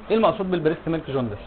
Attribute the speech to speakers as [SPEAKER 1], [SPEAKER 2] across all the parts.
[SPEAKER 1] ايه المقصود بالبريست ميلك جوندس؟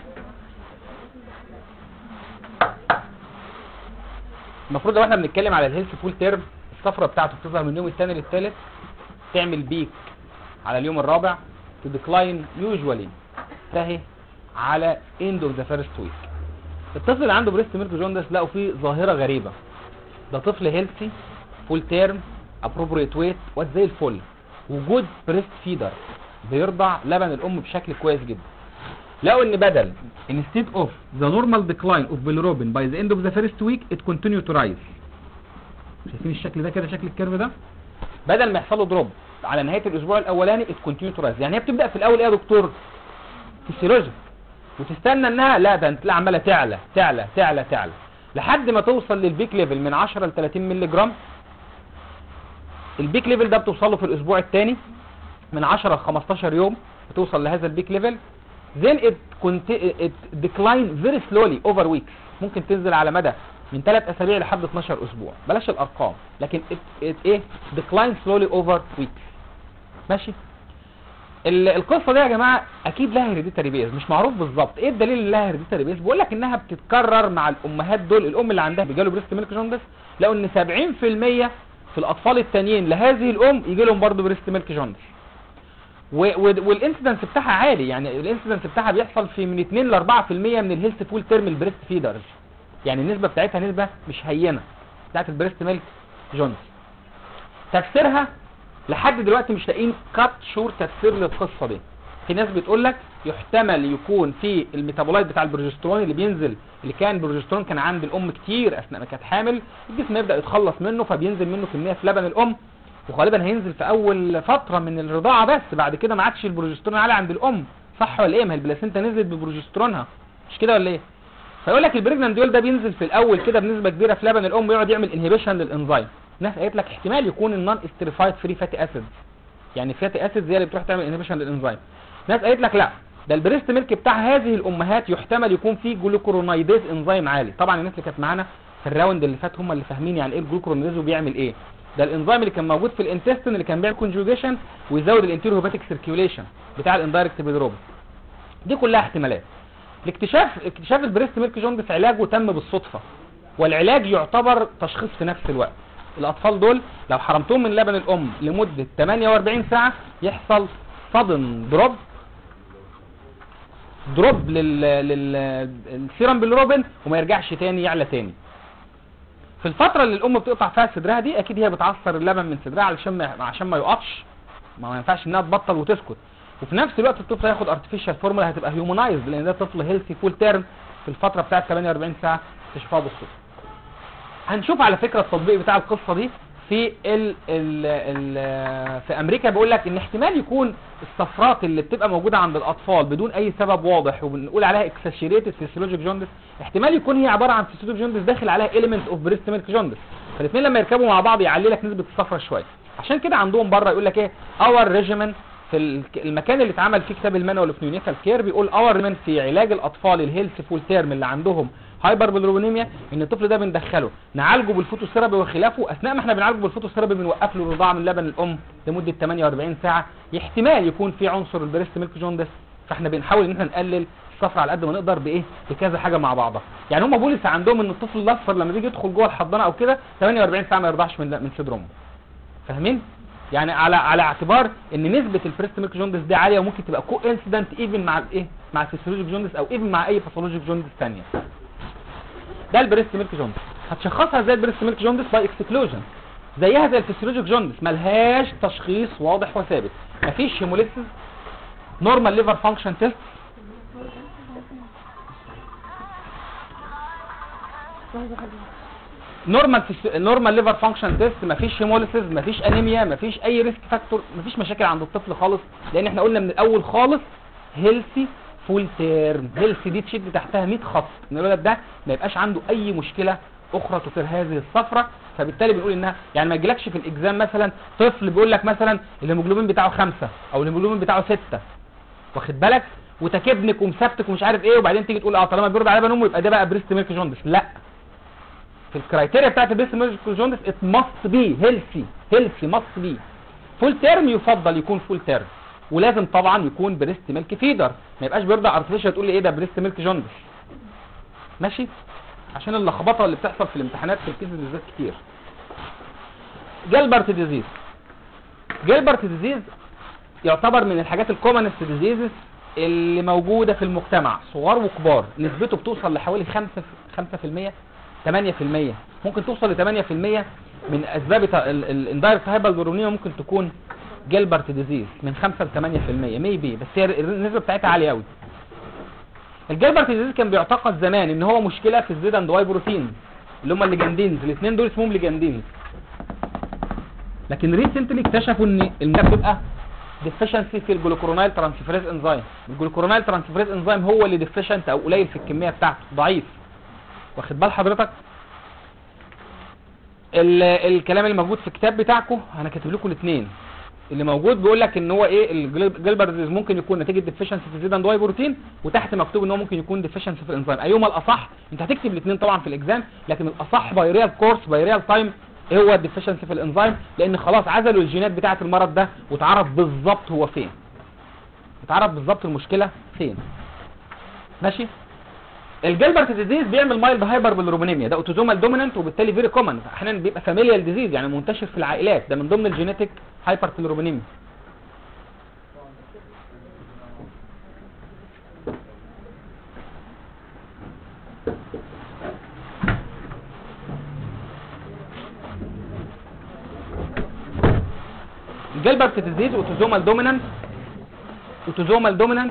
[SPEAKER 1] المفروض لو احنا بنتكلم على الهيلث فول تيرم الصفرة بتاعته بتظهر من اليوم الثاني للثالث، تعمل بيك على اليوم الرابع، تديكلاين يوجوالي تنتهي على اند اوف ذا فيرست ويك. الطفل اللي عنده بريست ميلك جوندس لقوا فيه ظاهره غريبه، ده طفل هيلثي فول تيرم ابروبريت ويت وزي الفل، وجود بريست فيدر بيرضع لبن الام بشكل كويس جدا. لقوا ان بدل instead of the normal decline of bilirubin by the end of the first week it continue to rise. شايفين الشكل ده كده، شكل الكيرف ده، بدل ما يحصل له دروب على نهايه الاسبوع الاولاني it continue to rise. يعني هي بتبدا في الاول ايه يا دكتور؟ فيسيولوجي، وتستنى انها لا ده انت عماله تعلى تعلى تعلى تعلى لحد ما توصل للبيك ليفل من 10 ل 30 مللي جرام. البيك ليفل ده بتوصل له في الاسبوع الثاني، من 10 ل 15 يوم بتوصل لهذا البيك ليفل. then it decline very slowly over weeks، ممكن تنزل على مدى من 3 اسابيع لحد 12 اسبوع، بلاش الارقام، لكن it decline slowly over weeks. ماشي. القصه دي يا جماعه اكيد لها هيريديتاري بيز، مش معروف بالظبط ايه الدليل اللي لها هيريديتاري بيز. بيقول لك انها بتتكرر مع الامهات دول، الام اللي عندها بيجاله بريست ميلك جوندس لقوا ان 70% في الاطفال التانيين لهذه الام يجي لهم برضه بريست ميلك جوندس، والانسيدنس بتاعها عالي، يعني الانسيدنس بتاعها بيحصل في من 2 ل 4% من الهيلث فول تيرم البريست فيدرز، يعني النسبه بتاعتها نسبه مش هينه بتاعت البريست ميلك جوندس. تفسيرها لحد دلوقتي مش لاقيين كات شور تفسير للقصه دي. في ناس بتقول لك يحتمل يكون في الميتابولايت بتاع البروجسترون اللي بينزل، اللي كان البروجسترون كان عند الام كتير اثناء ما كانت حامل، الجسم يبدا يتخلص منه فبينزل منه كميه في لبن الام، وغالبا هينزل في اول فتره من الرضاعه، بس بعد كده ما عادش البروجسترون عالي عند الام. صح ولا ايه؟ ما هي البلاسينتا نزلت ببروجسترونها، مش كده ولا ايه؟ فيقول لك البريجنانديول ده بينزل في الاول كده بنسبه كبيره في لبن الام ويقعد يعمل انهبيشن للانزيم. ناس قالت لك احتمال يكون النون استريفايد فري فاتي اسيد، يعني فاتي اسيد هي اللي بتروح تعمل انهبيشن للانزيم. ناس قالت لك لا، ده البريست ميلك بتاع هذه الامهات يحتمل يكون فيه جلوكورونايديز انزيم عالي. طبعا الناس اللي كانت معانا في الراوند اللي فات هم اللي فاهمين يعني ايه الجلوكورونايديز وبيعمل ايه. ده الانزيم اللي كان موجود في الانتستين اللي كان بيعمل كونجوجيشن ويزود الانتيرو هيباتيك سيركيوليشن بتاع الاندايركت بيليروبين. دي كلها احتمالات. اكتشاف البريست ميلك جوندس علاجه تم بالصدفه، والعلاج يعتبر تشخيص في نفس الوقت. الاطفال دول لو حرمتهم من لبن الام لمده 48 ساعه يحصل صدم دروب للسيرم بالروبين وما يرجعش تاني يعلى تاني. في الفتره اللي الام بتقطع فيها صدرها دي اكيد هي بتعصر اللبن من صدرها عشان ما يقطش، ما ينفعش انها تبطل وتسكت. وفي نفس الوقت الطفل هياخد ارتفيشال فورمولا هتبقى هيومنايزد، لان ده طفل هيلثي فول تيرم في الفتره بتاعه 48 ساعه اكتشفوها بالصدفه. هنشوف على فكره التطبيق بتاع القصه دي في في امريكا. بيقول لك ان احتمال يكون الصفرات اللي بتبقى موجوده عند الاطفال بدون اي سبب واضح وبنقول عليها اكساشيريتد فيسيولوجيك جوندس، احتمال يكون هي عباره عن فيسيولوجيك جوندس داخل عليها اليمنت اوف بريست ميلك جوندس، فالاثنين لما يركبوا مع بعض يعلي لك نسبه الصفرة شويه. عشان كده عندهم بره يقول لك ايه اور ريجيمن في المكان اللي اتعمل فيه كتاب المانوال اوف نيونيتال كير، بيقول اور ريجيمن في علاج الاطفال الهيلث فول تيرم اللي عندهم هايبر بالروبينيميا، ان الطفل ده بندخله نعالجه بالفوتوثيرابي وخلافه. اثناء ما احنا بنعالجه بالفوتوثيرابي بنوقف له الرضاعه من لبن الام لمده 48 ساعه. احتمال يكون في عنصر البريست ميلك جوندس، فاحنا بنحاول ان احنا نقلل الصفرة على قد ما نقدر بايه؟ بكذا حاجه مع بعضها. يعني هم بوليس عندهم ان الطفل الاصفر لما بيجي يدخل جوه الحضانه او كده 48 ساعه ما يرضعش من صدر امه. فاهمين؟ يعني على اعتبار ان نسبه البريست ميلك جوندس دي عاليه وممكن تبقى كو انسيدنت ايفن مع الايه؟ مع الفيسيولوجيك جوندس او ايفن مع اي باثولوجيك جوندس ثانيه. ده البريست ميلك جوندس. هتشخصها ازاي البريست ميلك جوندس؟ باي اكسكلوجن، زيها زي الفسيولوجيك جوندس، ملهاش تشخيص واضح وثابت. مفيش هيموليسيس، نورمال ليفر فانكشن تيست، نورمال ليفر فانكشن تيست، مفيش هيموليسيس، مفيش انيميا، مفيش اي ريسك فاكتور، مفيش مشاكل عند الطفل خالص، لان احنا قلنا من الاول خالص هيلثي فول تيرم. هيلثي دي تشد تحتها 100 خط ان الولد ده ما يبقاش عنده اي مشكله اخرى تثير هذه الصفرة. فبالتالي بنقول انها يعني ما يجيلكش في الاكزام مثلا طفل بيقول لك مثلا الهيموجلوبين بتاعه 5 او الهيموجلوبين بتاعه 6، واخد بالك، وتكبنك ومسبتك ومش عارف ايه، وبعدين تيجي تقول طالما بيرضع على لبن امه يبقى ده بقى بريست ميلك جوندس. لا، في الكرايتيريا بتاعت البريست ميلك جوندس ات ماست بي هيلثي ماست بي فول تيرم، يفضل يكون فول تيرم. ولازم طبعا يكون بريست ميلك فيدر، ما يبقاش بيرضع ارتفيشال تقول لي ايه ده بريست ميلك جوندس. ماشي، عشان اللخبطه اللي بتحصل في الامتحانات في الكيس بالذات كتير. جيلبرت ديزيز. جيلبرت ديزيز يعتبر من الحاجات الكومنست ديزيزز اللي موجوده في المجتمع، صغار وكبار، نسبته بتوصل لحوالي 5%، 8%، ممكن توصل ل 8% من اسباب الاندايركت هايبربوليروبينيا ممكن تكون جيلبرت ديزيز، من 5 ل 8% ميبي، بس هي النسبه بتاعتها عاليه قوي. الجيلبرت ديزيز كان بيعتقد زمان ان هو مشكله في الزد اند واي بروتين اللي هم الليجاندينز، الاثنين دول اسمهم ليجاندينز. لكن ريسنتلي اكتشفوا ان المشكله بتبقى ديفيشنسي في الجلوكورونايل ترانسفيريز انزيم. الجلوكورونايل ترانسفيريز انزيم هو اللي ديفيشنت او قليل في الكميه بتاعته، ضعيف. واخد بال حضرتك؟ الكلام اللي موجود في الكتاب بتاعكم انا كاتب لكم الاثنين. اللي موجود بيقول لك ان هو ايه الجيلبرت ديزيز ممكن يكون نتيجه ديفيشنسي في الزد اند واي بروتين، وتحت مكتوب ان هو ممكن يكون ديفيشنسي في الانزيم. ايهما الاصح؟ انت هتكتب الاثنين طبعا في الاكزام، لكن الاصح باي ريال كورس باي ريال تايم ايه هو الديفيشنسي في الانزيم، لان خلاص عزلوا الجينات بتاعه المرض ده وتعرف بالظبط هو فين، اتعرف بالظبط المشكله فين. ماشي. الجيلبرت ديزيز بيعمل مايلد هايبربوليروبينيميا، ده اوتوزومال دومينانت وبالتالي فيري كومن، احيانا بيبقى فاميليال ديزيز يعني منتشر في العائلات، ده من ضمن الجينيتك هايبربوليروبينيميا. الجيلبرت ديزيز اوتوزومال دومينانت، اوتوزومال دومينانت.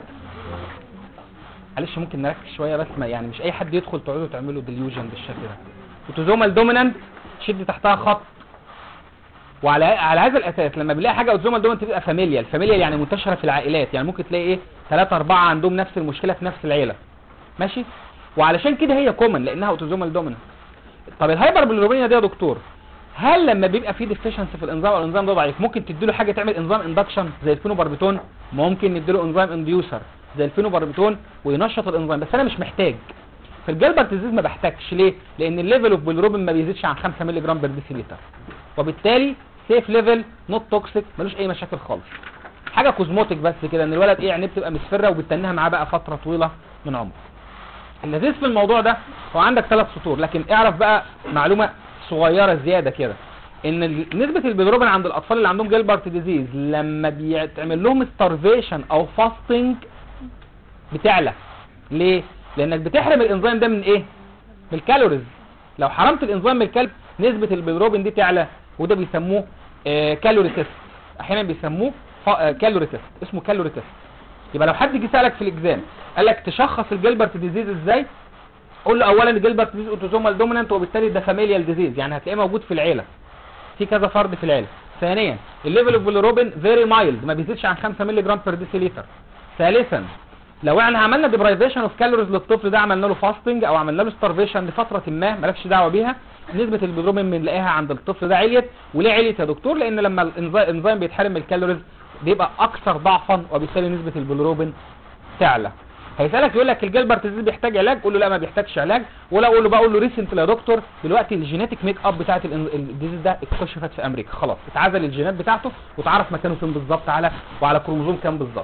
[SPEAKER 1] معلش ممكن نركز شويه بس، ما يعني مش اي حد يدخل تقعدوا تعملوا ديليوجن بالشكل ده. اوتوزومال دومينانت شد تحتها خط، وعلى هذا الاساس لما بنلاقي حاجه اوتوزومال دومينانت تبقى فاميليال، فاميليال يعني منتشره في العائلات، يعني ممكن تلاقي ايه 3 4 عندهم نفس المشكله في نفس العيله. ماشي. وعلشان كده هي كومن لانها اوتوزومال دومينانت. طب الهايبربوليروبينيا دي يا دكتور، هل لما بيبقى في ديفيشنسي في الانزيم او الانزيم ده ضعيف ممكن تديله حاجه تعمل انزيم اندكشن زي الفينوباربيتون؟ ممكن نديله انزيم انديوسر زي الفينوباربيتون وينشط الانزيم، بس انا مش محتاج. في الجيلبرت ديزيز ما بحتاجش. ليه؟ لان الليفل اوف بيليروبين ما بيزيدش عن 5 مللي جرام بير ديسيليتر، وبالتالي سيف ليفل، نوت توكسيك، ملوش اي مشاكل خالص. حاجه كوزموتيك بس كده، ان الولد ايه عينيه بتبقى مصفره وبتتنها معاه بقى فتره طويله من عمره. اللذيذ في الموضوع ده هو عندك 3 سطور، لكن اعرف بقى معلومه صغيره زياده كده، ان نسبه البيليروبين عند الاطفال اللي عندهم جيلبرت ديزيز لما بيتعمل لهم ستارفيشن او فاستنج بتعلى. ليه؟ لانك بتحرم الانزيم ده من ايه؟ من الكالوريز. لو حرمت الانزيم من الكلب نسبه البيليروبين دي تعلى، وده بيسموه كالوري تيست. احيانا بيسموه كالوري تيست، اسمه كالوري تيست. يبقى لو حد جه سالك في الاكزام قال لك تشخص الجيلبرت ديزيز ازاي، قول له اولا الجيلبرت ديزيز اوتوزومال دومينانت، وبالتالي ده فاميليال ديزيز يعني هتلاقيه موجود في العيله، في كذا فرد في العيله. ثانيا الليفل اوف بيليروبين فيري مايلد، ما بيزيدش عن 5 مللي جرام بير ديسيليتر. ثالثا لو احنا عملنا ديبرايفيشن اوف كالوريز للطفل ده، عملنا له فاستنج او عملنا له ستارفيشن لفتره ما مالكش دعوه بيها، نسبه البيليروبين بنلاقيها عند الطفل ده عليت. وليه عليت يا دكتور؟ لان لما الانزيم بيتحرم من الكالوريز بيبقى اكثر ضعفا، وبالتالي نسبه البيليروبين تعلى. هيسالك يقول لك الجيلبرت ديزيز بيحتاج علاج؟ قول له لا ما بيحتاجش علاج. ولا اقول له بقى، اقول له ريسنتلي يا دكتور دلوقتي الجينيتك ميك اب بتاعت الديزيز ده اكتشفت في امريكا، خلاص اتعزل الجينات بتاعته وتعرف مكانه فين بالظبط وعلى كروموزوم كام بالظبط.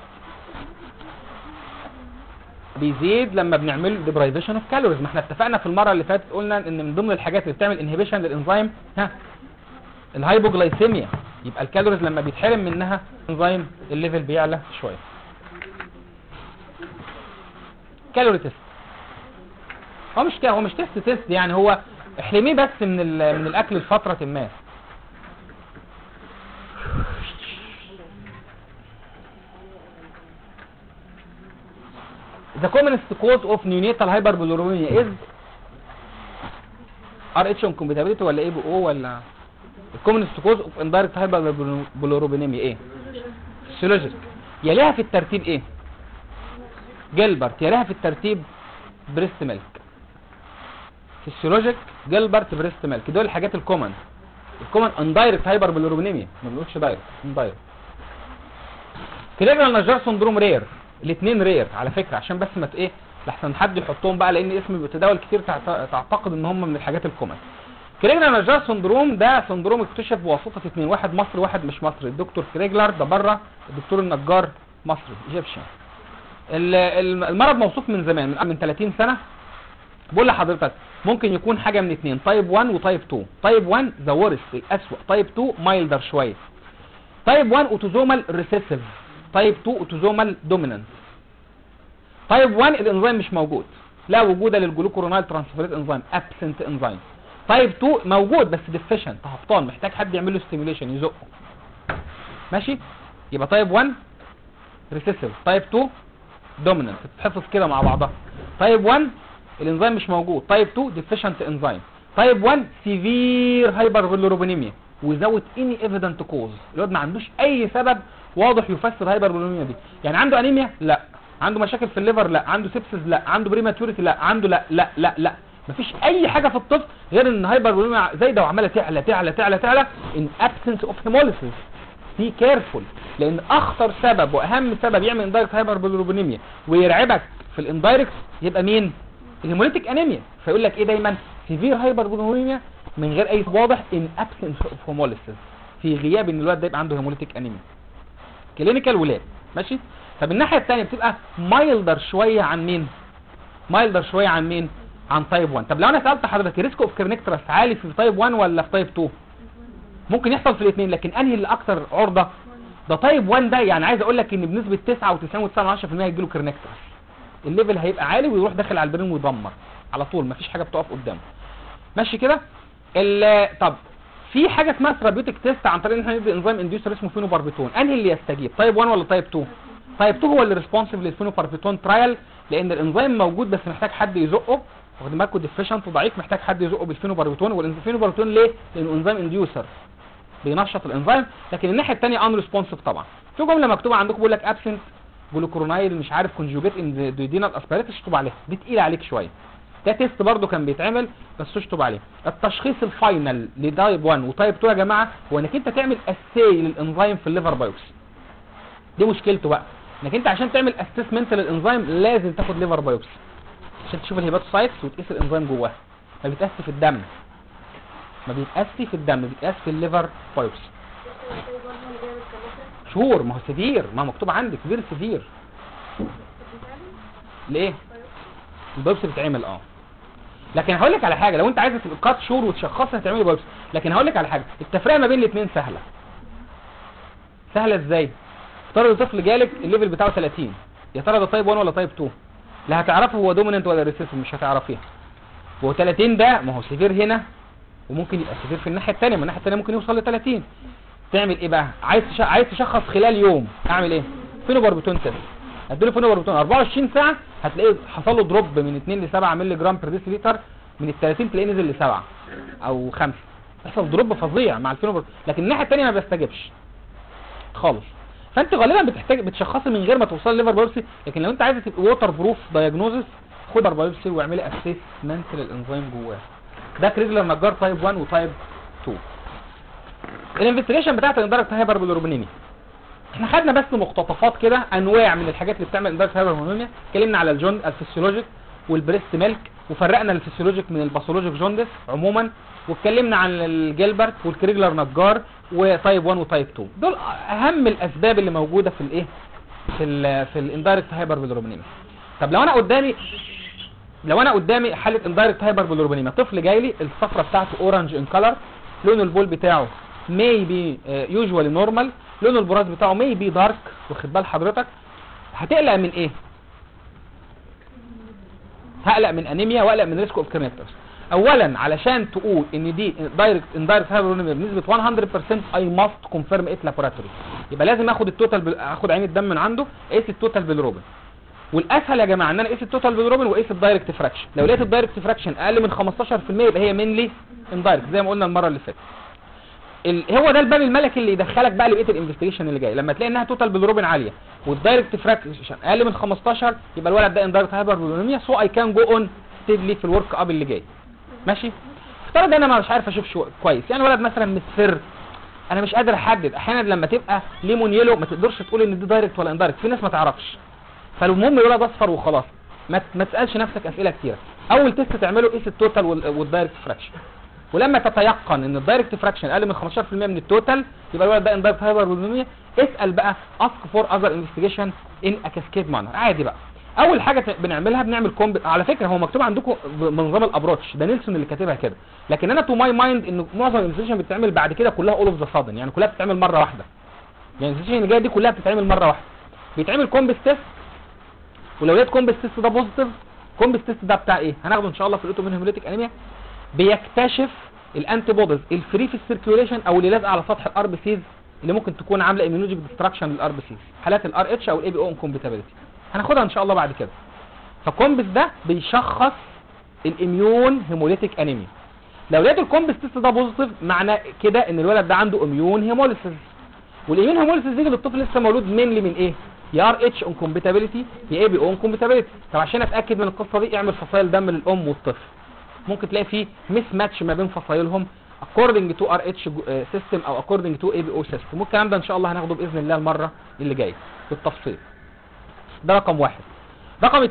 [SPEAKER 1] بيزيد لما بنعمل ديبرايفيشن اوف كالوريز. ما احنا اتفقنا في المره اللي فاتت قلنا ان من ضمن الحاجات اللي بتعمل انهبيشن للانزيم الهايبوجلايسيميا، يبقى الكالوريز لما بيتحرم منها انزيم الليفل بيعلى شويه. كالوري تيست هو مش تيست يعني، هو احرميه بس من الاكل لفتره ما. The commonest cause of neonatal hyperbilirubinemia is RH incompatibility ولا ايه بقى ولا commonest cause of indirect hyperbilirubinemia ايه؟ فيسيولوجيك. يليها في الترتيب ايه؟ جيلبرت. يليها في الترتيب بريست ميلك. فيسيولوجيك، جيلبرت، بريست ميلك، دول الحاجات الكومن اندايركت هايبربيليروبينيميا، ما بنقولش دايركت، اندايركت. كريجنال نجار سندروم رير، الاثنين رير على فكره، عشان بس ما ايه لحسن حد يحطهم بقى لان اسم بيتداول كتير تعتقد ان هم من الحاجات الكومن. كريجنال نجار سندروم ده سندروم اكتشف بواسطه اثنين، واحد مصري واحد مش مصري. الدكتور كريجلر ده بره، الدكتور النجار مصري ايجيبشن. المرض موصوف من زمان، من 30 سنه. بقول لحضرتك ممكن يكون حاجه من اتنين، تايب 1 وتايب 2. تايب 1 ذا ورست الاسوأ، تايب 2 مايلدر شويه. تايب 1 اوتوزومال ريسيسيف، تايب 2 اوتوزومال دومينانت. تايب 1 الانزيم مش موجود، لا وجود للجلوكورونال ترانسفيريز انزيم، ابسنت انزيم. تايب 2 موجود بس ديفيشنت، هبطان، محتاج حد يعمل له ستيميوليشن يزقه. ماشي؟ يبقى تايب 1 ريسيسيف، تايب 2 دومينانت، تتحفظ كده مع بعضها. تايب 1 الانزيم مش موجود، تايب 2 ديفيشنت انزيم. تايب 1 سيفير هايبربيليروبينيميا وزاوت اني ايفيدنت كوز، الواد ما عندوش اي سبب واضح يفسر هايبربيليروبينيميا دي. يعني عنده انيميا؟ لا. عنده مشاكل في الليفر؟ لا. عنده سيبسس؟ لا. عنده بريماتوريتي؟ لا. عنده لا لا لا لا، مفيش اي حاجه في الطفل غير ان هايبربيليروبينيميا زايده وعماله تعلى تعلى تعلى تعلى ان ابسنس اوف هيموليسيس. بي كيرفول، لان اخطر سبب واهم سبب يعمل اندايركت هايبربيليروبينيميا ويرعبك في الاندايركت يبقى مين؟ الهيموليتيك انيميا. فيقول لك ايه دايما؟ سيفير هايبربيليروبينيميا من غير اي واضح ان ابسنس اوف هيموليسيس، في غياب ان الولد ده يبقى عنده هيموليتيك انيميا. كلينيكال ولاد. ماشي؟ طب الناحيه الثانيه بتبقى مايلدر شويه عن مين؟ مايلدر شويه عن مين؟ عن تايب 1. طب لو انا سالت حضرتك ريسك اوف كيرنيكترس عالي في تايب 1 ولا في تايب 2؟ ممكن يحصل في الاثنين، لكن انهي اللي اكثر عرضه؟ ده تايب 1 ده، يعني عايز اقول لك ان بنسبه 99.9% هيجي له كيرنيكترس. الليفل هيبقى عالي ويروح داخل على البرين ويدمر على طول، مفيش حاجه بتقف قدامه. ماشي كده؟ طب في حاجه اسمها ثيرابيوتيك تيست عن طريق ان احنا ندي انزيم انديوسر اسمه فينوباربيتون. انهي اللي يستجيب؟ تايب 1 ولا تايب 2؟ تايب 2 هو اللي ريسبونسيف للفينوباربيتون ترايل، لان الانزيم موجود بس محتاج حد يزقه، واخد بالكم؟ ديفيشنت وضعيف، محتاج حد يزقه بالفينوباربيتون. والفينوباربيتون ليه؟ لانه انزيم انديوسر بينشط الانزيم. لكن الناحيه الثانيه ان ريسبونسيف طبعا. في جمله مكتوبه عندكم بيقول لك ابسنت جلوكورونايل مش عارف كونجوجيت ان ديودينال اسبيريتس، اشطب عليها، دي تقيله عليك شويه. ده تيست برضو كان بيتعمل بس اشطب عليه. التشخيص الفاينل لتايب 1 وتايب 2 يا جماعه هو انك انت تعمل اساي للانزيم في الليفر بايوبسي. دي مشكلته بقى، انك انت عشان تعمل اسسمنت للانزيم لازم تاخد ليفر بايوبسي عشان تشوف الهيباتوسايتس وتقيس الانزيم جواها. ما بيتقاس في الدم، ما بيتقاس في الدم، بيتقاس في الليفر بايوبسي. شهور، ما هو سيفير، ما مكتوب عندك سيفير. ليه؟ البايوبسي بتتعمل لكن هقول لك على حاجه، لو انت عايز تبقى كات شور وتشخصها هتعمل بايوبسي. لكن هقول لك على حاجه، التفرقه ما بين الاثنين سهله. سهله ازاي؟ افترض طفل جالك الليفل بتاعه 30، يا ترى ده تايب 1 ولا تايب 2؟ لا هتعرفه هو دوميننت ولا ريسيسيف، مش هتعرفيها. هو 30 ده ما هو سيفير هنا وممكن يبقى سيفير في الناحيه الثانيه، من الناحيه الثانيه ممكن يوصل ل 30. تعمل ايه بقى؟ عايز تشخص خلال يوم، اعمل ايه؟ فينوباربيتون تيست. اديله فينوباربيتون 24 ساعه هتلاقيه حصل له دروب من 2 ل 7 مللي جرام بير ديسيليتر، من ال 30 تلاقيه نزل ل 7 او 5. يحصل دروب فظيع مع الفينوباربيتون. لكن الناحيه الثانيه ما بيستجبش خالص. فانت غالبا بتشخصي من غير ما توصل ليفر بايوبسي. لكن لو انت عايزه تبقى ووتر بروف دايجنوزس خد ليفر بايوبسي واعملي اسسمنت للانزيم جواه. ده كريجلر نجار تايب 1 وتايب 2. الانفستيجيشن بتاعت الاندايركت هايبربيليروبينيميا احنا خدنا بس مقتطفات كده، انواع من الحاجات اللي بتعمل اندايركت هايبربيليروبينيميا. اتكلمنا على الفسيولوجيك والبريست ميلك، وفرقنا الفسيولوجيك من الباثولوجيك جوندس عموما، واتكلمنا عن الجيلبرت والكريجلر نجار وتايب 1 وتايب 2. دول اهم الاسباب اللي موجوده في الايه في الاندايركت هايبربيليروبينيميا. طب لو انا قدامي حاله اندايركت هايبربيليروبينيميا، طفل جاي لي الصفرة بتاعته اورنج ان كلر، لون البول بتاعه ميبي يوجوالي نورمال، لون البراز بتاعه ميبي دارك، واخد بال حضرتك؟ هتقلق من ايه؟ هقلق من انيميا واقلق من ريسك اوف كيرنيكترس. اولا علشان تقول ان دي اندايركت هايبربيليروبينيميا بنسبه 100% اي ماست كونفيرم ات لابوراتوري، يبقى لازم اخد التوتال اخد عين الدم من عنده، اقيس التوتال بالروبين. والاسهل يا جماعه ان انا اقيس التوتال بالروبين واقيس الدايركت فراكشن. لو لقيت الدايركت فراكشن اقل من 15% يبقى هي مينلي اندايركت زي ما قلنا المره اللي فاتت. هو ده الباب الملكي اللي يدخلك بقى لبقيه الانفستيجيشن اللي جاي. لما تلاقي انها توتال بالروبين عاليه والدايركت فراكشن اقل من 15 يبقى الولد ده اندايركت هايبربيليروبينيميا، سو اي كان جو اون ستيدلي في الورك اب اللي جاي. ماشي؟ افترض انا مش عارف اشوف كويس، يعني ولد مثلا مصفر، انا مش قادر احدد. احيانا لما تبقى ليمون يلو ما تقدرش تقول ان دي دايركت ولا اندايركت، في ناس ما تعرفش. فالمهم الولد اصفر وخلاص، ما تسالش نفسك اسئله كتيره. اول تيست تعمله قيس التوتال والدايركت فراكشن. ولما تتيقن ان الدايركت فراكشن اقل من 15% من التوتال يبقى الولد ده اندايركت هايبربوليميا. اسال بقى اسك فور اذر انفستيجيشن ان ا كاسكيد مانر. عادي بقى. اول حاجه بنعملها بنعمل على فكره هو مكتوب عندكم بنظام الابروتش ده نيلسون اللي كاتبها كده، لكن انا تو ماي مايند ان معظم الانفستيجيشن بتتعمل بعد كده كلها اول اوف ذا سادن، يعني كلها بتتعمل مره واحده. يعني الانفستيجيشن اللي جايه دي كلها بتتعمل مره واحده. بيتعمل كومبس تيست، ولو لقيت كومبس تيست ده بوزيتيف، كومبس تيست ده بتاع ايه؟ هناخده ان شاء الله في الاوتومين هيموليتيك انيميا. بيكتشف الانتي بوديز الفري في السيركيوليشن او اللي لازقه على سطح الار بي سيز اللي ممكن تكون عامله ايميونولوجي ديستراكشن للار بي سيز، حالات الار اتش او الاي بي او انكومباتيبيليتي هناخدها ان شاء الله بعد كده. فالكومبس ده بيشخص الاميون هيموليتيك انيميا. لو لقيت الكومبس تيست ده بوزيتيف معنى كده ان الولد ده عنده اميون هيموليسيس، والاميون هيموليسيس دي للطفل لسه مولود مينلي من ايه؟ يا ار اتش انكومباتيبيليتي يا اي بي او انكومباتيبيليتي. طب عشان اتاكد من القصه دي اعمل فصائل دم للام والطفل، ممكن تلاقي فيه مس ماتش ما بين فصائلهم according to RH system او according to ABO system، والكلام ده ان شاء الله هناخده باذن الله المره اللي جايه بالتفصيل. ده رقم واحد. رقم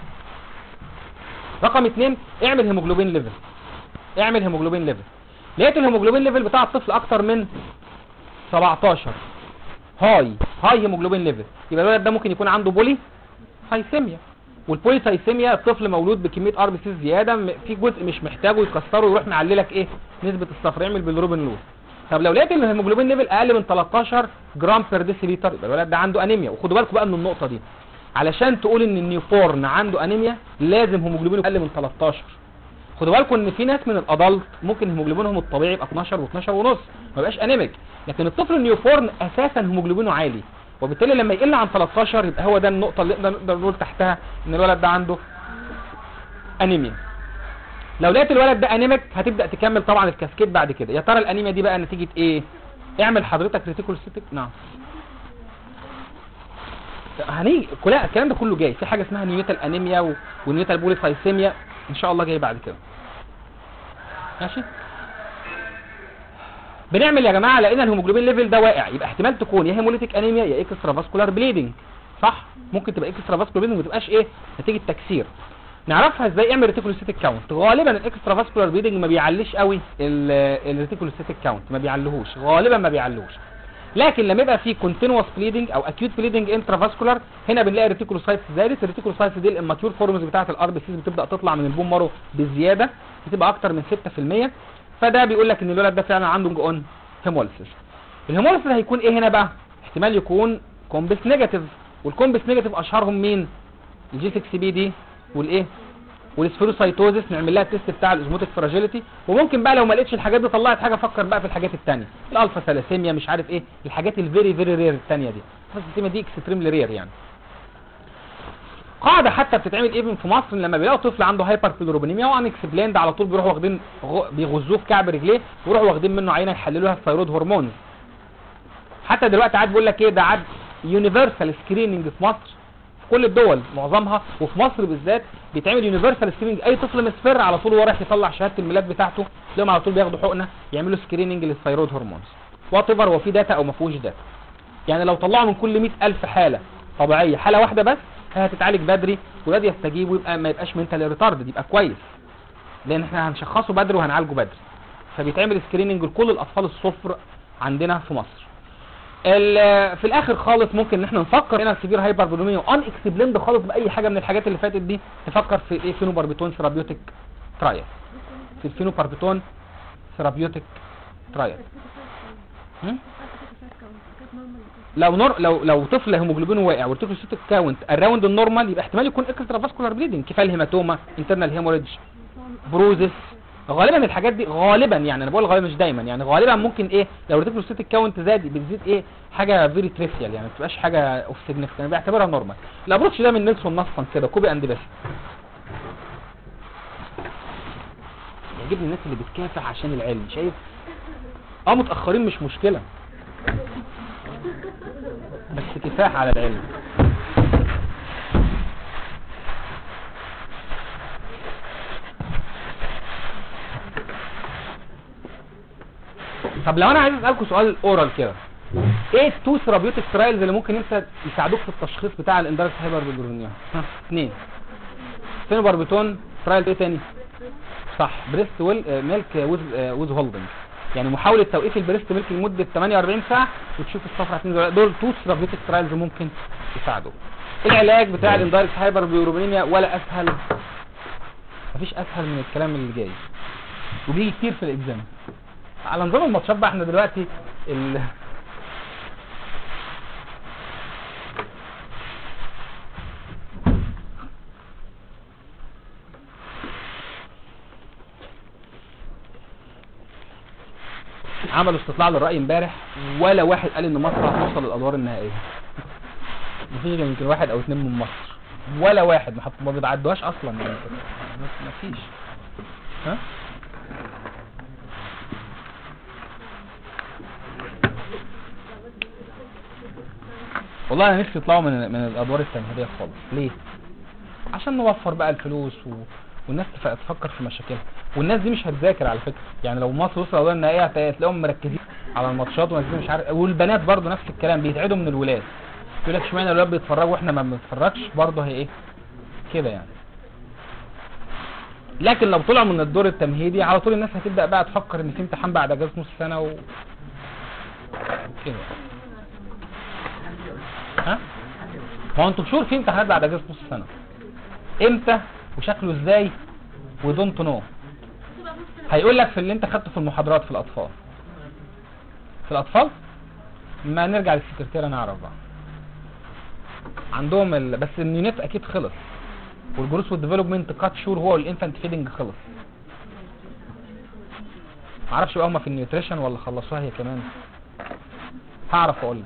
[SPEAKER 1] اتنين اعمل هيموجلوبين ليفل. اعمل هيموجلوبين ليفل. لقيت الهيموجلوبين ليفل بتاع الطفل اكتر من 17 هاي هيموجلوبين ليفل، يبقى الولد ده ممكن يكون عنده بولي سايسيميا. والبولي سايسيميا الطفل مولود بكميه ار بي سي زياده، في جزء مش محتاجه يكسره ويروح معللك ايه؟ نسبه الصفر، يعمل بالروبين لوز. طب لو لقيت الهيموجلوبين ليفل اقل من 13 جرام بير ديسيليتر يبقى الولد ده عنده انيميا. وخدوا بالكم بقى من النقطه دي، علشان تقول ان النيوبورن عنده انيميا لازم هيموجلوبينه اقل من 13. خدوا بالكم ان في ناس من الادلت ممكن هيموجلوبينهم الطبيعي يبقى 12 و12 ونص ما يبقاش انيميك، لكن الطفل النيوبورن اساسا هيموجلوبينه عالي، وبالتالي لما يقل عن 13 يبقى هو ده النقطه اللي نقدر نقول تحتها ان الولد ده عنده انيميا. لو لقيت الولد ده انيميك هتبدا تكمل طبعا الكاسكيد بعد كده. يا ترى الانيميا دي بقى نتيجه ايه؟ اعمل حضرتك ريتيكولوسيتك. نعم هنيجي كلها الكلام ده كله جاي في حاجه اسمها نيوتال انيميا ونيوتال بوليسايسيميا ان شاء الله جاي بعد كده. ماشي. بنعمل يا جماعه لقينا الهيموجلوبين ليفل ده واقع، يبقى احتمال تكون يا هيموليتيك انيميا يا اكسترا فاسكولار بليدنج. صح؟ ممكن تبقى اكسترا فاسكولار بليدنج ما تبقاش ايه؟ نتيجه تكسير. نعرفها ازاي؟ اعمل ريتيكولوسيتيك كاونت. غالبا الاكسترا فاسكولار بليدنج ما بيعليش قوي الريتيكولوسيتيك كاونت، ما بيعلوهوش غالبا، ما بيعلوهوش. لكن لما يبقى في كونتينوس بليدنج او اكيوت بليدنج انترا فاسكولار هنا بنلاقي الريتيكولوسايتس زادت. الريتيكولوسايتس دي الماتيور فورمز بتاعه الار بي سيز بتبدا تطلع من البون مارو بزياده، بتبقى اكتر من 6%. فده بيقول لك ان الولد ده فعلا عنده جون هيموليسيس. الهيموليسيس هيكون ايه هنا بقى؟ احتمال يكون كومبس نيجاتيف، والكومبس نيجاتيف اشهرهم مين؟ الجي 6 بي دي والايه؟ والسفيروسايتوزيس. نعمل لها التيست بتاع الازموتيك فراجيليتي. وممكن بقى لو ما لقيتش الحاجات دي طلعت حاجه فكر بقى في الحاجات الثانيه، الالفا ثالاسيميا مش عارف ايه، الحاجات الفيري فيري رير الثانيه دي. الثالاسيميا دي اكستريملي رير يعني. قاعده حتى بتتعمل ايه في مصر لما بيلاقوا طفل عنده هايبر بيلروبينيميا وان اكسبليند على طول بيروحوا واخدين بيغزوه في كعب رجليه ويروحوا واخدين منه عينه يحللوها الثايرويد هرمونز. حتى دلوقتي عاد بيقول لك ايه، ده عاد يونيفرسال سكريننج في مصر، في كل الدول معظمها وفي مصر بالذات بيتعمل يونيفرسال سكريننج. اي طفل مصفر على طول ورايح يطلع شهاده الميلاد بتاعته لهم على طول بياخدوا حقنه يعملوا سكريننج للثايرويد هرمونز. وات ايفر هو في داتا او ما فيهوش داتا. يعني لو طلعوا من كل 100,000 حاله طبيعيه حاله واحده بس هتتعالج بدري والواد يستجيب ويبقى ما يبقاش منتال ريتارد، يبقى كويس لان احنا هنشخصه بدري وهنعالجه بدري. فبيتعمل سكريننج لكل الاطفال الصفر عندنا في مصر. في الاخر خالص ممكن ان احنا نفكر هنا سيفير هايبر بوليميا وان اكسبليند خالص باي حاجه من الحاجات اللي فاتت دي، تفكر في ايه؟ فينوباربيتون ثيرابيوتيك ترايل. في الفينوباربيتون ثيرابيوتيك ترايل. لو طفل هيموجلوبينه واقع والريتيكولوسيتيك كاونت اراوند النورمال يبقى احتمال يكون اكسترا فاسكولار بليدنج، كفايه الهيماتوما، انترنال هيموريدج، بروزس. غالبا الحاجات دي غالبا يعني انا بقول غالبا مش دايما، يعني غالبا ممكن ايه لو الريتيكولوسيتيك كاونت زاد بتزيد ايه حاجه فيري تريفيال، يعني ما بتبقاش حاجه اوف سيجنيفيكانت، بيعتبرها نورمال. الابروتش ده من نيلسون نصا كده كوبي اند بيست. يعجبني الناس اللي بتكافح عشان العلم، شايف؟ متاخرين مش مشكله بس كفاح على العلم. طب لو انا عايز اسالكم سؤال اورال كده، ايه التو ثيرابيوتيك ترايلز اللي ممكن انت يساعدوك في التشخيص بتاع الاندايركت هايبر بوليميا؟ 2 فينوباربيتون ترايل. ايه تاني؟ صح، بريست ميلك ويز هولدنج، يعني محاوله توقيف البريست ميلك لمده 48 ساعه وتشوف الصفرة هتنزل. دول تو ثيرابيوتيك ترايلز ممكن يساعدوا. العلاج بتاع الاندايركت هايبر بيليروبينيميا ولا اسهل، مفيش اسهل من الكلام اللي جاي وبيجي كتير في الاكزام. على نظام الماتشات بقى احنا دلوقتي عملوا استطلاع للرأي امبارح، ولا واحد قال ان مصر هتوصل للادوار النهائيه. مفيش يمكن واحد او اتنين من مصر، ولا واحد ما بيتعدوهاش اصلا يعني. مفيش. ها والله انا نفسي يطلعوا من الادوار التمهيديه خالص. ليه؟ عشان نوفر بقى الفلوس والناس تفكر في مشاكلها. والناس دي مش هتذاكر على فكره، يعني لو مصر وصلت للادوار النهائيه هتلاقيهم مركزين على الماتشات ومركزين مش عارف. والبنات برضو نفس الكلام، بيتعدوا من الولاد، يقول لك اشمعنى الولاد بيتفرجوا واحنا ما بنتفرجش، برضو هي ايه كده يعني. لكن لو طلعوا من الدور التمهيدي على طول الناس هتبدا بقى تفكر ان في امتحان بعد اجازه نص سنه كده. ها ما هو انتوا شور في امتحانات بعد اجازه نص سنه، امتى وشكله ازاي ودونت نو. هيقول لك في اللي انت خدته في المحاضرات في الاطفال. في الاطفال ما نرجع للسكرتيره نعرف بقى عندهم بس النيونات اكيد خلص، والجروس والديفلوبمنت كات شور هو الانفانت فيدنج خلص. معرفش بقى هما في النيوتريشن ولا خلصوها هي كمان، هعرف اقول لك.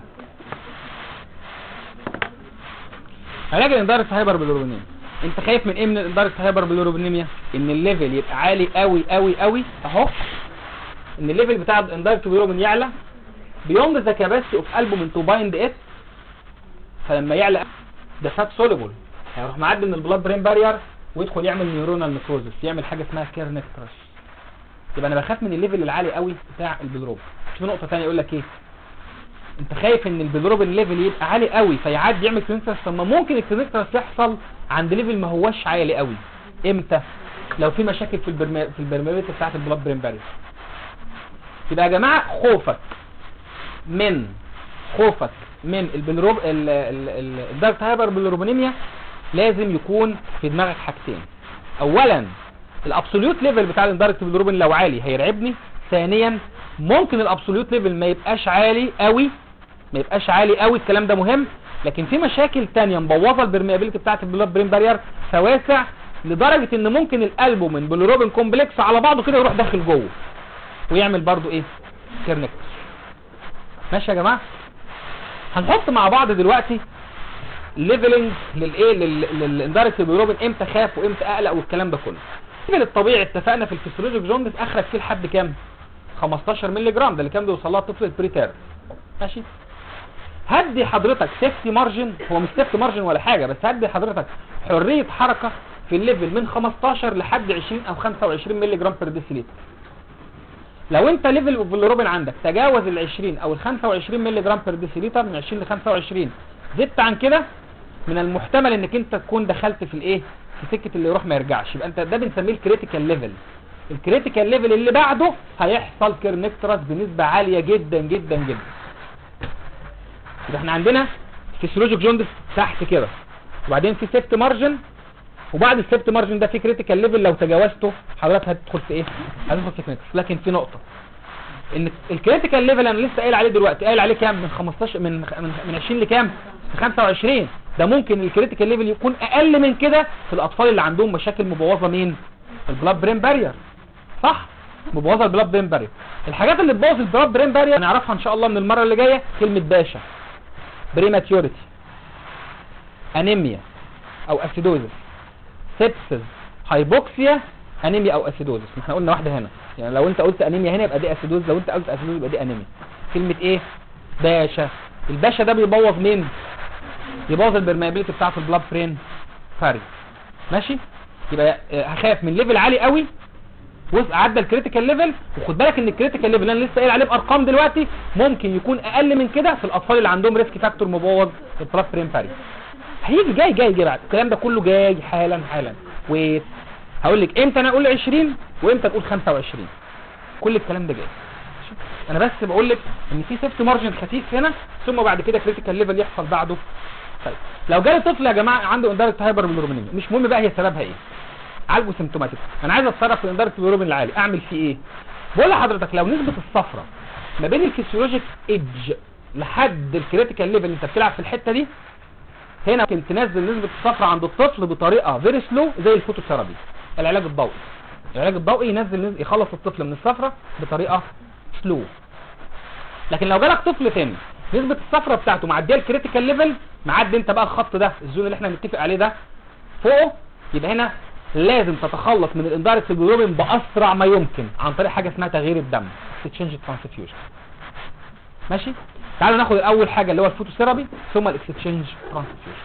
[SPEAKER 1] علاج الاندايركت هايبر بيليروبينيميا، انت خايف من ايه من الاندايركت هايبر بيليروبينيميا؟ ان الليفل يبقى عالي قوي قوي قوي اهو، ان الليفل بتاع الاندايركت بيليروبين يعلى بيوند ذا كاباسيتي اوف البومين تو بايند ات. فلما يعلى ده فات سوليبل هيروح معدي من البلاد برين بارير ويدخل يعمل نيورونال نيكروزس، يعمل حاجه اسمها كيرنكترس. يبقى انا بخاف من الليفل العالي قوي بتاع البيليروبين. في نقطه ثانيه يقول لك ايه، انت خايف ان البيليروبين ليفل يبقى عالي قوي فيعدي يعمل كيرنكترس. طب ما ممكن الكيرنكترس يحصل عند ليفل ما هوش عالي قوي. امتى؟ لو في مشاكل في البرميابيلتي بتاعت البلاد برين بارير. يبقى يا جماعه خوفك من الدايركت هايبر بيليروبينيميا لازم يكون في دماغك حاجتين. اولا الابسوليوت ليفل بتاع الدايركت بيليروبين لو عالي هيرعبني. ثانيا ممكن الابسوليوت ليفل ما يبقاش عالي قوي، الكلام ده مهم، لكن في مشاكل تانية مبوظه البرميابيلتي بتاعت البلاد برين بارير فواسع لدرجه ان ممكن الالبومين بيليروبين كومبلكس على بعضه كده يروح داخل جوه ويعمل برضو ايه كيرنكتس. ماشي يا جماعه؟ هنحط مع بعض دلوقتي ليفلنج للايه للاندايركت بيليروبين، امتى خاف وامتى اقلق والكلام ده كله. الليفل الطبيعي اتفقنا في الفسيولوجيك جوندس اخرك فيه لحد كام؟ 15 مللي جرام، ده اللي كان بيوصل لها الطفل البريتير. ماشي؟ هدي حضرتك سيفتي مارجن، هو مش سيفتي مارجن ولا حاجه، بس هدي حضرتك حريه حركه في الليفل من 15 لحد 20 او 25 مللي جرام بير ديسيليتر. لو انت ليفل البيليروبين عندك تجاوز ال 20 او ال 25 مللي جرام بير ديسيليتر، من 20 ل 25 زدت عن كده من المحتمل انك انت تكون دخلت في الايه في سكه اللي يروح ما يرجعش. يبقى انت ده بنسميه الكريتيكال ليفل. الكريتيكال ليفل اللي بعده هيحصل كيرنكترس بنسبه عاليه جدا جدا جدا. يبقى احنا عندنا فيسيولوجيك جوندس تحت كده، وبعدين في سيفت مارجن، وبعد السيفت مارجن ده في كريتيكال ليفل لو تجاوزته حضرتك هتدخل في ايه؟ هتدخل في كيرنكترس. لكن في نقطه، ان الكريتيكال ليفل انا لسه قايل عليه دلوقتي، قايل عليه كام؟ من 15 من 20 لكام؟ ل 25. ده ممكن الكريتيكال ليفل يكون اقل من كده في الاطفال اللي عندهم مشاكل مبوظه مين؟ البلاد برين بارير. صح؟ مبوظه البلاد برين بارير. الحاجات اللي تبوظ البلاد برين بارير هنعرفها ان شاء الله من المره اللي جايه. كلمه باشا، بريماتيوريتي، انيميا او اسيدوزس، سيبسز، هايبوكسيا، انيميا او اسيدوزس. ما احنا قلنا واحده هنا، يعني لو انت قلت انيميا هنا يبقى دي اسيدوز، لو انت قلت اسيدوز يبقى دي انيميا. كلمه ايه؟ باشا. الباشا ده بيبوظ مين؟ يبوظ البرميابيلتي بتاعت البلاد برين بارير. ماشي؟ يبقى هخاف من ليفل عالي قوي عدى الكريتيكال ليفل، وخد بالك ان الكريتيكال ليفل اللي انا لسه قايل عليه بارقام دلوقتي ممكن يكون اقل من كده في الاطفال اللي عندهم ريسك فاكتور مبوظ البلاد برين بارير. هيجي جاي بعد الكلام ده كله جاي حالا. ويت هقول لك امتى انا اقول 20 وامتى تقول 25. كل الكلام ده جاي. انا بس بقول لك ان في سيفت مارجن خفيف هنا، ثم بعد كده كريتيكال ليفل يحصل بعده. طيب لو جالي طفل يا جماعه عنده اندايركت هايبر بيليروبينيميا، مش مهم بقى هي سببها ايه، عالجه سيمتوماتيك، انا عايز اتصرف في الاندايركت بيليروبين العالي، اعمل فيه ايه؟ بقول لحضرتك لو نسبه الصفرة ما بين الفسيولوجيك ايدج لحد الكريتيكال ليفل اللي انت بتلعب في الحته دي، هنا ممكن تنزل نسبه الصفرة عند الطفل بطريقه فيري سلو زي الفوتوثيرابي، العلاج الضوئي. العلاج الضوئي يخلص الطفل من الصفرة بطريقه سلو. لكن لو جالك طفل تاني نسبه الصفرة بتاعته معديه الكريتيكال ليفل، معدي انت بقى الخط ده، الزون اللي احنا متفق عليه ده فوقه، يبقى هنا لازم تتخلص من الاندايركت بيليروبين باسرع ما يمكن عن طريق حاجه اسمها تغيير الدم، اكستشينج ترانسفيوجن. ماشي؟ تعالوا ناخد اول حاجه اللي هو الفوتوثيرابي ثم الاكستشينج ترانسفيوجن.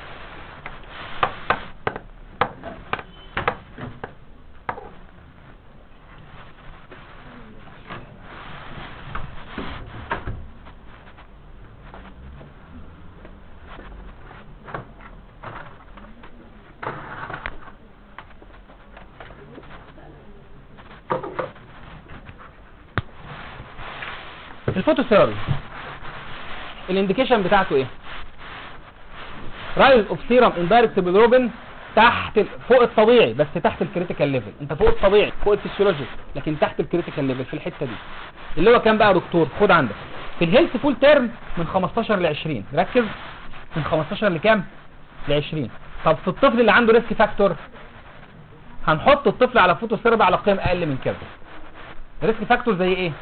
[SPEAKER 1] الفوتوثيرابي الانديكيشن بتاعته ايه؟ رايز اوف سيرم اندايركت بيليروبين تحت فوق الطبيعي، بس تحت الكريتيكال ليفل. انت فوق الطبيعي فوق الفسيولوجيك، لكن تحت الكريتيكال ليفل في الحته دي اللي هو كام بقى يا دكتور؟ خد عندك في الهيلث فول تيرم من 15 ل 20. ركز، من 15 لكام؟ ل 20. طب في الطفل اللي عنده ريسك فاكتور هنحط الطفل على فوتوثيرابي على قيم اقل من كده. ريسك فاكتور زي ايه؟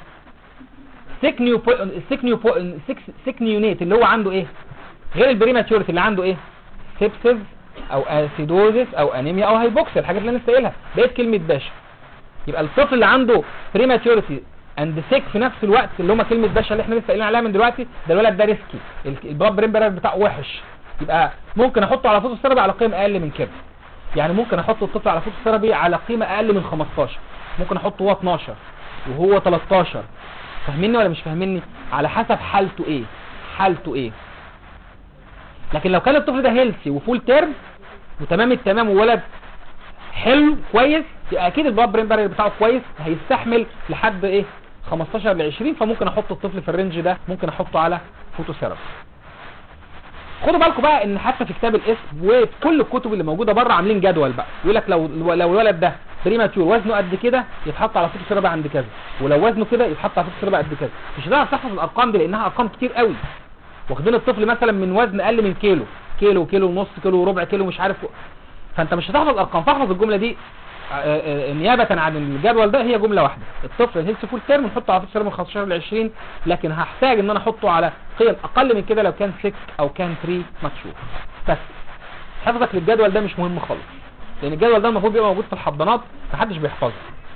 [SPEAKER 1] سيكنيونيت اللي هو عنده ايه؟ غير البريماتيوريتي اللي عنده ايه؟ سيبسز او اسيدوزيس او انيميا او هايبوكسيا، الحاجات اللي انا لسه قايلها. بقيت كلمه باشا. يبقى الطفل اللي عنده بريماتيوريتي اند سيك في نفس الوقت اللي هم كلمه باشا اللي احنا لسه قايلين عليها من دلوقتي، ده الولد ده ريسكي، البلاد برين بارير بتاعه وحش، يبقى ممكن احطه على فوتوثيرابي على قيمه اقل من كده. يعني ممكن احط الطفل على فوتوثيرابي على قيمه اقل من 15، ممكن احطه هو 12 وهو 13. فاهميني ولا مش فاهميني؟ على حسب حالته ايه، حالته ايه. لكن لو كان الطفل ده هيلثي وفول تيرم وتمام التمام وولد حلو كويس، يبقى اكيد البلاد برين بارير بتاعه كويس، هيستحمل لحد ايه 15 ل 20. فممكن احط الطفل في الرينج ده، ممكن احطه على فوتوثيرابي. خدوا بالكم بقى ان حتى في كتاب الاسم وفي كل الكتب اللي موجوده بره عاملين جدول بقى، يقول لك لو الولد ده بريماتيور وزنه قد كده يتحط على فوتوثيرابي عند كذا، ولو وزنه كده يتحط على فوتوثيرابي قد كذا. مش هتعرف تحفظ الارقام دي لانها ارقام كتير قوي. واخدين الطفل مثلا من وزن اقل من كيلو، كيلو ونص، كيلو وربع كيلو، مش عارف، فانت مش هتحفظ ارقام. فاحفظ الجمله دي نيابه عن الجدول ده، هي جمله واحده: الطفل الهيلث فول تيرم نحطه على فوتوثيرابي من 15 ل 20، لكن هحتاج ان انا احطه على قيم اقل من كده لو كان 6 او كان 3 ماتشور. بس حفظك للجدول ده مش مهم خالص، لان الجدول ده المفروض يبقى موجود في الحضانات، محدش بيحفظه.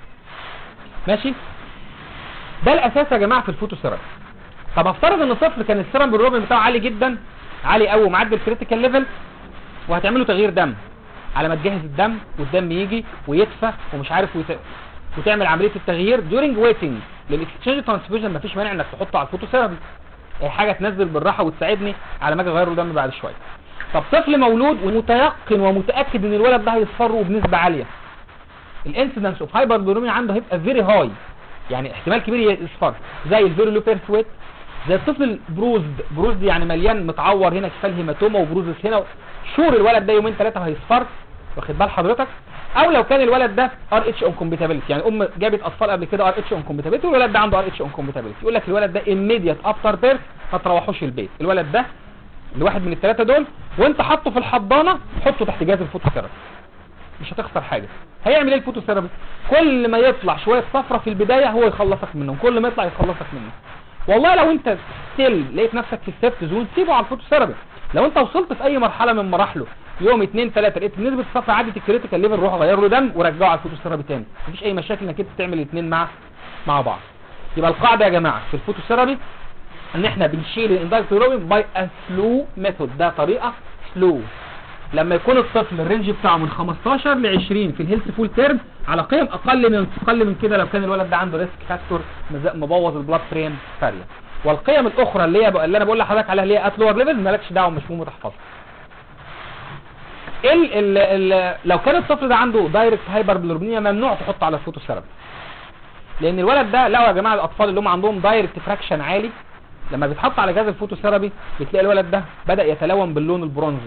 [SPEAKER 1] ماشي؟ ده الاساس يا جماعه في الفوتوثيرابي. طب افترض ان الطفل كان السيرم بالروبين بتاعه عالي جدا، عالي قوي ومعدي الكريتيكال ليفل، وهتعمله تغيير دم على ما تجهز الدم والدم يجي ويدفى ومش عارف وتعمل عمليه التغيير during waiting للاكستشينج ترانسفيوجن. مفيش مانع انك تحطه على الفوتوثيرابي، حاجه تنزل بالراحه وتساعدني على ما اجي اغير له دم بعد شويه. طب طفل مولود ومتيقن ومتاكد ان الولد ده هيصفر وبنسبه عاليه، الانسيدنس اوف هايبر بيليروبين عنده هيبقى فيري هاي، يعني احتمال كبير يصفر، زي الفيري لو بيرث ويت، زي الطفل البروزد يعني مليان متعور هنا كفال هيماتوما وبروزس هنا، شور الولد ده يومين ثلاثه هيصفر. واخد بال حضرتك؟ او لو كان الولد ده ار اتش انكومباتيبيلتي، يعني جابت اطفال قبل كده ار اتش انكومباتيبيلتي والولد ده عنده ار اتش انكومباتيبيلتي، يقول لك الولد ده immediate افتر بيرث ما تروحوش البيت، الولد ده لواحد من الثلاثه دول، وانت حاطه في الحضانه حطه تحت جهاز الفوتوثيرابي، مش هتخسر حاجه. هيعمل ايه الفوتوثيرابي؟ كل ما يطلع شويه صفرة في البدايه هو يخلصك منهم، كل ما يطلع يخلصك منهم. والله لو انت ستيل لقيت نفسك في السيفت زون سيبه على الفوتوثيرابي. لو انت وصلت في اي مرحله من مراحله يوم 2 3 لقيت نسبه الصفرة عدت الكريتيكال ليفل، روح غير له دم ورجعه على الفوتوثيرابي تاني، مفيش اي مشاكل انك انت تعمل الاثنين مع بعض. يبقى القاعده يا جماعه في الفوتوثيرابي ان احنا بنشيل الاندايركت بيليروبين باي ا سلو ميثود، ده طريقه سلو. لما يكون الطفل الرينج بتاعه من 15 ل 20 في الهيلث فول تيرم على قيم اقل من كده لو كان الولد ده عنده ريسك فاكتور مبوظ البلاد برين بارير. والقيم الاخرى اللي انا بقول لحضرتك عليها اللي هي ات لور ليفل مالكش دعوه، مش مهم تحفظها. لو كان الطفل ده عنده دايركت هايبربيلوربينيا ممنوع تحطه على الفوتوثيرابي، لان الولد ده لو يا جماعه الاطفال اللي هم عندهم دايركت فراكشن عالي لما بيتحط على جهاز الفوتوثيرابي بتلاقي الولد ده بدا يتلون باللون البرونزي،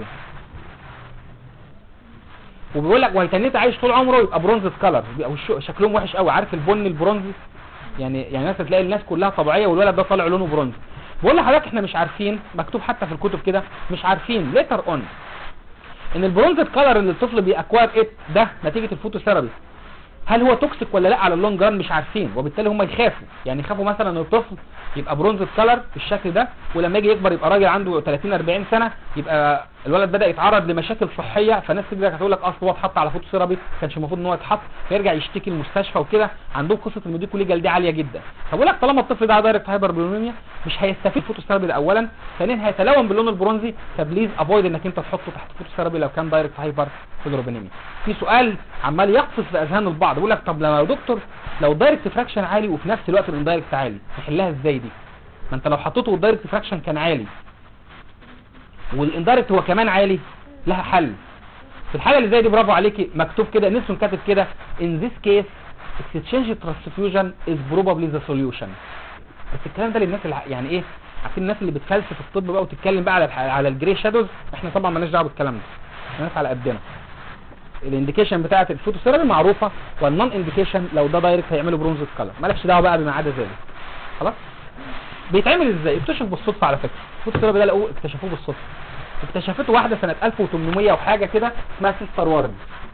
[SPEAKER 1] وبيقول لك وهيتنيت عايش طول عمره يبقى برونز كلر، بيبقى شكلهم وحش قوي، عارف البني البرونزي يعني مثلا تلاقي الناس كلها طبيعيه والولد ده طالع لونه برونزي. بقول لحضرتك احنا مش عارفين، مكتوب حتى في الكتب كده، مش عارفين ليتر اون ان البرونز كلر اللي الطفل بيأكوار ده نتيجه الفوتوثيرابي هل هو توكسيك ولا لا على اللونج ران، مش عارفين، وبالتالي هم يخافوا مثلا ان الطفل يبقى برونز كلر بالشكل ده، ولما يجي يكبر يبقى راجل عنده 30 40 سنه يبقى الولد بدا يتعرض لمشاكل صحيه، فالناس تيجي هتقول لك اصل هو اتحط على فوتوثيرابي ما كانش المفروض ان هو يتحط، فيرجع يشتكي المستشفى وكده، عندهم قصه الميديكوليجال دي عاليه جدا. فبقول لك طالما الطفل ده دايركت هايبربيلوربينيا مش هيستفيد فوتوثيرابي ده اولا، ثانيا هيتلون باللون البرونزي، فبليز افويد انك انت تحطه تحت فوتوثيرابي لو كان دايركت هايبربيلوربينيا. في سؤال عمال يقفز في اذهان البعض بيقول لك طب لما يا دكتور لو دايركت فراكشن عالي وفي نفس الوقت الاندايركت عالي نحلها ازاي دي؟ ما انت لو حطيته والدايركت فراكشن كان عالي والاندايركت هو كمان عالي لها حل. في الحاله اللي زي دي برافو عليكي مكتوب كده، نيلسون كاتب كده in this case exchange transfusion is probably the solution. بس الكلام ده للناس اللي يعني ايه عارفين الناس اللي بتفلسف الطب بقى وتتكلم بقى على الجري شادوز، احنا طبعا مالناش دعوه بالكلام ده، الناس على قدنا. الانديكيشن بتاعه الفوتوثيرابي معروفه، والنون انديكيشن لو ده دايركت هيعملوا برونز كلر مالكش دعوه بقى بما عدا ذلك. خلاص بيتعمل ازاي؟ اكتشف بالصدفه على فكره، الفوتوثيرابي ده لقوه اكتشفوه بالصدفه، اكتشفته واحده سنه 1800 وحاجه كده اسمها سيستر وارد.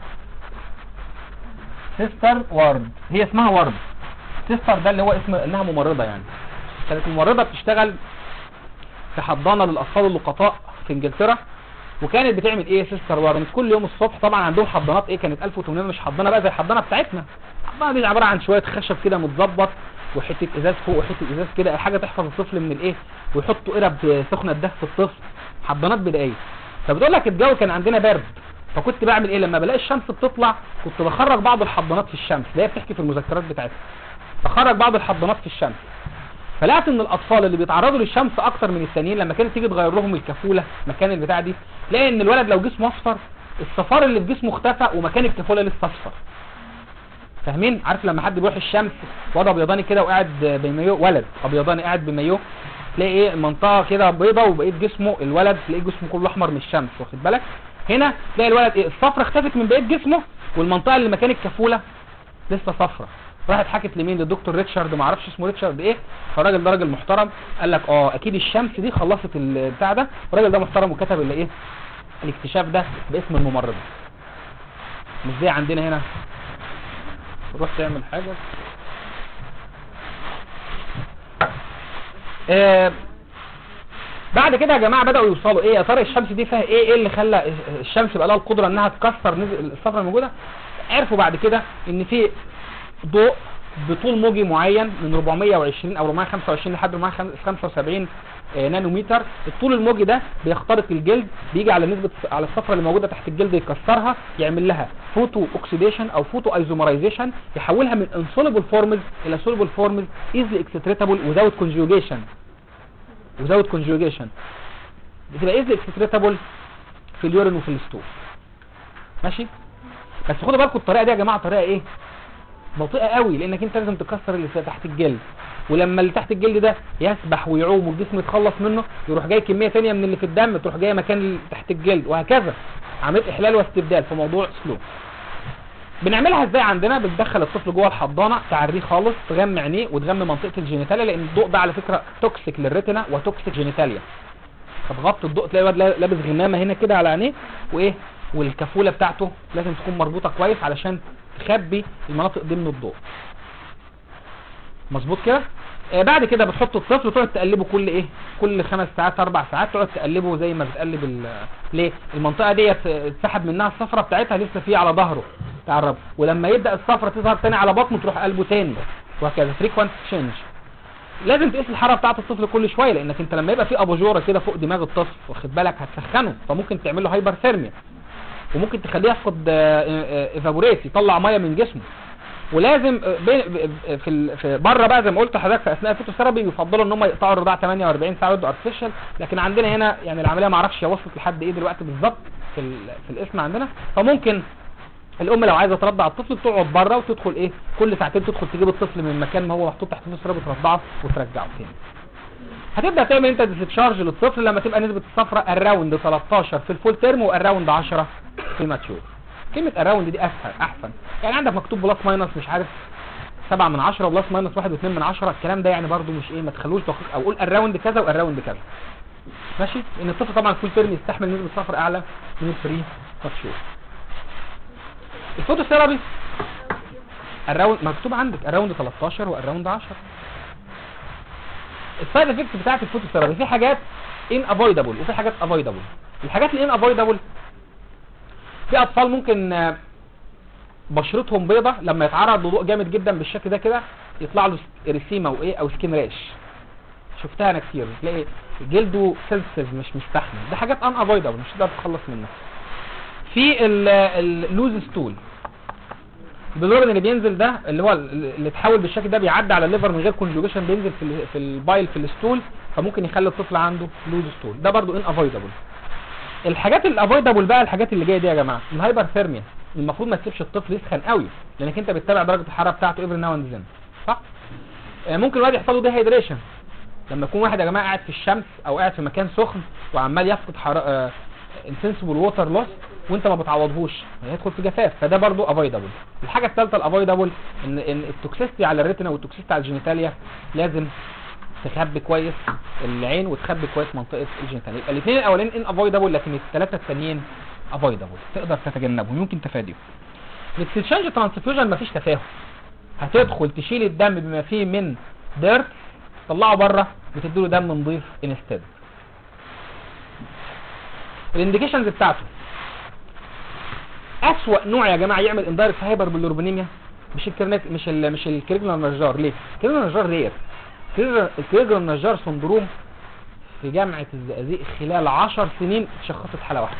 [SPEAKER 1] سيستر وارد هي اسمها وارد، سيستر ده اللي هو اسم انها ممرضه، يعني كانت ممرضه بتشتغل في حضانه للاطفال اللقطاء في انجلترا، وكانت بتعمل ايه سيستر وارد كل يوم الصبح. طبعا عندهم حضانات ايه كانت 1800 مش حضانه بقى زي الحضانه بتاعتنا، الحضانه دي عباره عن شويه خشب كده متظبط وحته ازاز فوق وحته ازاز كده، حاجه تحفظ الطفل من الايه، ويحطوا قرب سخنه تدفي الطفل، حضانات بدائيه. فبتقول لك الجو كان عندنا برد، فكنت بعمل ايه لما بلاقي الشمس بتطلع كنت بخرج بعض الحضانات في الشمس، اللي هي بتحكي في المذكرات بتاعتها، بخرج بعض الحضانات في الشمس. فلقيت ان الاطفال اللي بيتعرضوا للشمس اكتر من الثانيين لما كانت تيجي تغير لهم الكفوله مكان البتاع دي، تلاقي ان الولد لو جسمه اصفر الصفار اللي في جسمه اختفى ومكان الكفوله لسه اصفر. فاهمين؟ عارف لما حد بيروح الشمس واد ابيضاني كده وقاعد بمايو، ولد ابيضاني قاعد بمايو، تلاقي ايه المنطقه كده بيضه وبقيه جسمه الولد تلاقي جسمه كله احمر من الشمس، واخد بالك؟ هنا تلاقي الولد ايه الصفرة اختفت من بقيه جسمه والمنطقه اللي مكان الكفوله لسه صفرة. راحت حكت لمين؟ للدكتور ريتشارد، ما اعرفش اسمه ريتشارد ايه، فالراجل ده راجل محترم قال لك اكيد الشمس دي خلصت البتاع ده، والراجل ده محترم وكتب اللي ايه الاكتشاف ده باسم الممرضه. مش زي عندنا هنا تروح تعمل حاجه بعد كده يا جماعه بداوا يوصلوا ايه يا ترى الشمس دي فيها ايه اللي خلى الشمس بقى لها القدره انها تكسر الصفرة الموجوده. عرفوا بعد كده ان في ضوء بطول موجي معين من 420 او 425 لحد 475 نانومتر، الطول الموجي ده بيخترق الجلد، بيجي على نسبه على الصفرة اللي موجوده تحت الجلد يكسرها، يعمل لها فوتو اوكسيديشن او فوتو ايزومرايزيشن، يحولها من انسوليبل فورمز الى سوليبل فورمز ايزلي اكستريتابل وزاوت كونجوجيشن، بتبقى ايزلي اكستريتابل في اليورين وفي الستول. ماشي؟ بس خدوا بالكم الطريقه دي يا جماعه طريقه ايه؟ بطيئه قوي، لانك انت لازم تكسر اللي تحت الجلد، ولما اللي تحت الجلد ده يسبح ويعوم والجسم يتخلص منه يروح جاي كميه ثانيه من اللي في الدم تروح جايه مكان اللي تحت الجلد، وهكذا عمليه احلال واستبدال في موضوع سلو. بنعملها ازاي عندنا؟ بتدخل الطفل جوه الحضانه تعريه خالص، تغمي عينيه وتغمي منطقه الجينيتاليا، لان الضوء ده على فكره توكسيك للريتنا وتوكسيك جينيتاليا، فتغطي الضوء تلاقي الواد لابس غمامه هنا كده على عينيه وايه، والكفوله بتاعته لازم تكون مربوطه كويس علشان تخبي المناطق دي من الضوء. مظبوط كده؟ بعد كده بتحط الطفل وتقعد تقلبه كل 5 ساعات 4 ساعات تقعد تقلبه زي ما بتقلب ليه؟ المنطقه ديت اتسحب منها الصفرة بتاعتها لسه فيه على ظهره تعرب، ولما يبدا الصفرة تظهر تاني على بطنه تروح قلبه تاني، وهكذا فريكوانت تشينج. لازم تقيس الحراره بتاعه الطفل كل شويه، لانك انت لما يبقى في اباجوره كده فوق دماغ الطفل واخد بالك هتسخنه، فممكن تعمل له هايبرثيرميا، وممكن تخليه يفقد ايفابوريت يطلع ميه من جسمه. ولازم في بره بقى زي ما قلت لحضرتك في اثناء الفوتوثيرابي بيفضلوا ان هم يقطعوا الرضاعه 48 ساعه ويدوا ارتفيشال، لكن عندنا هنا يعني العمليه ما اعرفش هي وصلت لحد ايه دلوقتي بالظبط في الاسم عندنا. فممكن الام لو عايزه ترضع الطفل تقعد بره وتدخل ايه كل ساعتين تدخل تجيب الطفل من مكان ما هو محطوط تحت الفوتوثيرابي ترضعه وترجعه تاني. هتبدا تعمل انت ديسشارج للطفل لما تبقى نسبه الصفرة الراوند 13 في الفول تيرم والراوند 10 في الماتشور. كلمه الراوند دي اسهل احسن، يعني عندك مكتوب بلس ماينس مش عارف 7 من 10 وبلس ماينس 1 و2 من 10 الكلام ده يعني برده مش ايه ما تخلوش دقيق، او قول الراوند كذا والراوند كذا ماشي. ان الطفل طبعا الفول تيرم يستحمل نسبه صفر اعلى من الفري ماتشور. الفوتوثيرابي الراوند مكتوب عندك الراوند 13 والراوند 10. السايد افكتس بتاعت الفوتوثيرابي في حاجات ان افويدبل وفي حاجات افويدبل. الحاجات اللي ان افويدبل في اطفال ممكن بشرتهم بيضة لما يتعرض لضوء جامد جدا بالشكل ده كده يطلع له اريثيما وايه او سكين ريش، شفتها انا كتير تلاقي جلده سنسيتيف مش مستحمل، ده حاجات ان افويدبل مش تقدر تتخلص منها. في اللوز ستول البلورين اللي بينزل ده اللي هو اللي اتحول بالشكل ده بيعدي على الليفر من غير كونجوجيشن بينزل في البايل في الستول فممكن يخلي الطفل عنده لوز ستول، ده برضو ان افويدبل. الحاجات الافويدبل بقى الحاجات اللي جايه دي يا جماعه الهايبرثيرميا المفروض ما تسيبش الطفل يسخن قوي لانك انت بتتابع درجه الحراره بتاعته افري ناو اند ذن صح. ممكن الواحد يحصل له ديهايدريشن لما يكون واحد يا جماعه قاعد في الشمس او قاعد في مكان سخن وعمال يفقد حراره انسنسبل ووتر لوس وانت ما بتعوضهوش هيدخل في جفاف، فده برضو افويدبل. الحاجه الثالثه الافويدبل ان التوكسيستي على الريتنا والتوكسيستي على الجينيتاليا لازم تخبي كويس العين وتخبي كويس منطقه الجينيتاليا. يبقى الاثنين الاولانيين ان افويدبل لكن الثلاثه الثانيين افويدبل تقدر تتجنبهم يمكن تفاديهم. الاكسشينج ترانسفيوجن مفيش تفاهم، هتدخل تشيل الدم بما فيه من ديرت تطلعه بره وتديله دم نظيف انستد. الانديكيشنز بتاعته اسوأ نوع يا جماعه يعمل اندايركت هايبر بالروبينيميا مش الكريجلر نجار. ليه؟ الكريجلر نجار رير. الكريجلر نجار سندروم في جامعه الزقازيق خلال 10 سنين شخصت حاله واحده.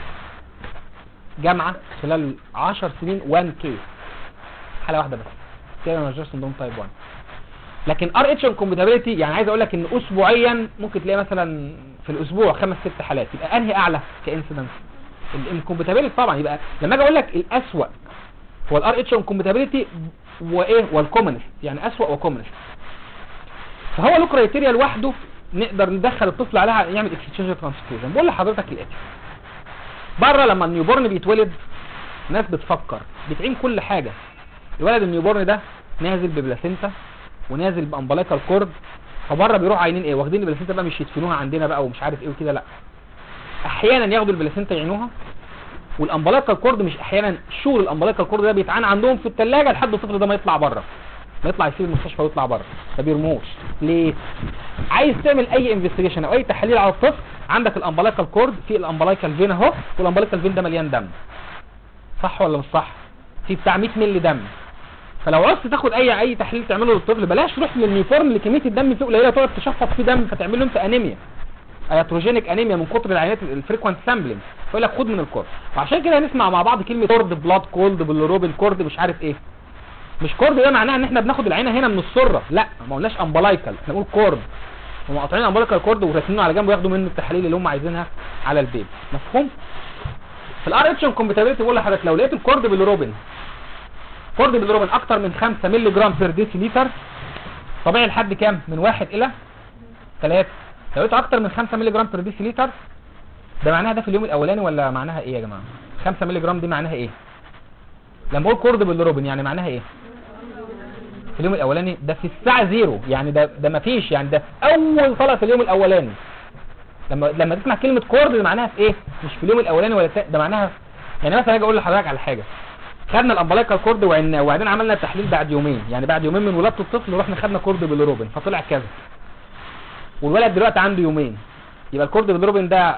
[SPEAKER 1] جامعه خلال 10 سنين 1 كيس حاله واحده بس كريجلر نجار سندروم تايب 1. لكن ار اتش انكومباتيبيليتي يعني عايز اقول لك ان اسبوعيا ممكن تلاقي مثلا في الاسبوع 5 6 حالات. يبقى انهي اعلى كانسيدنس؟ الانكومباتيبيليتي طبعا. يبقى لما اجي اقول لك الاسوأ هو الار اتش انكومباتيبيليتي وايه والكومنست يعني اسوأ وكومنست، فهو له كرايتيريا لوحده نقدر ندخل الطفل عليها يعمل اكسشينج ترانسفيوجن. بقول لحضرتك الاتي بره لما النيوبورن بيتولد ناس بتفكر بتعين كل حاجه. الولد النيوبورن ده نازل ببلاسينتا ونازل بامبلايكال كورد، فبره بيروحوا عاينين ايه واخدين البلاسينتا بقى مش يدفنوها عندنا بقى ومش عارف ايه وكده، لا احيانا ياخدوا البلاسينتا يعينوها والامبلايكال كورد مش احيانا شغل الامبلايكال كورد ده بيتعان عندهم في الثلاجه لحد الطفل ده ما يطلع بره ما يطلع يسيب المستشفى ويطلع بره ما بيرموش. ليه؟ عايز تعمل اي انفستيجيشن او اي تحليل على الطفل عندك الامبلايكال كورد في الامبلايكال فين اهو والامبلايكال فين ده مليان دم صح ولا مش صح؟ في بتاع 100 مللي دم. فلو عاوز تاخد اي تحليل تعمله للطفل بلاش تروح للنيوفورم اللي كميه الدم فيه قليله تقعد تشفط فيه دم فتعمل له انت انيميا اياتروجينيك انيميا من كتر العينات الفريكوانت سامبلنج فيقول لك خد من الكورد. وعشان كده هنسمع مع بعض كلمه كورد بلاد كولد بالروبين كورد مش عارف ايه. مش كورد ده معناها ان احنا بناخد العينه هنا من السره، لا ما قلناش امبلايكال احنا بنقول كورد. هم قاطعين امبلايكال كورد وراسمينه على جنب وياخدوا منه التحاليل اللي هم عايزينها على البيبي. مفهوم؟ في الار اتش كومباتيبيليتي بقول لحضرتك لو لقيت الكورد بالروبين كورد بالروبين اكتر من 5 مللي جرام بير ديسيليتر طبيعي لحد كام؟ من 1 الى 3. لو لقيت اكتر من 5 مللي جرام بير ديسيليتر ده معناها ده في اليوم الاولاني ولا معناها ايه يا جماعه؟ 5 مللي جرام دي معناها ايه؟ لما بقول كورد بالروبين يعني معناها ايه؟ في اليوم الاولاني ده في الساعه 0 يعني ده مفيش يعني ده اول طلع في اليوم الاولاني. لما تسمع كلمه كورد ده معناها في ايه؟ مش في اليوم الاولاني ولا ده معناها يعني مثلا اجي اقول لحضرتك على حاجه خدنا الامبلايكال كورد وبعدين عملنا التحليل بعد يومين يعني بعد يومين من ولادة الطفل رحنا خدنا كورد بالروبين فطلع كذا والولد دلوقتي عنده يومين. يبقى الكورد بالروبين ده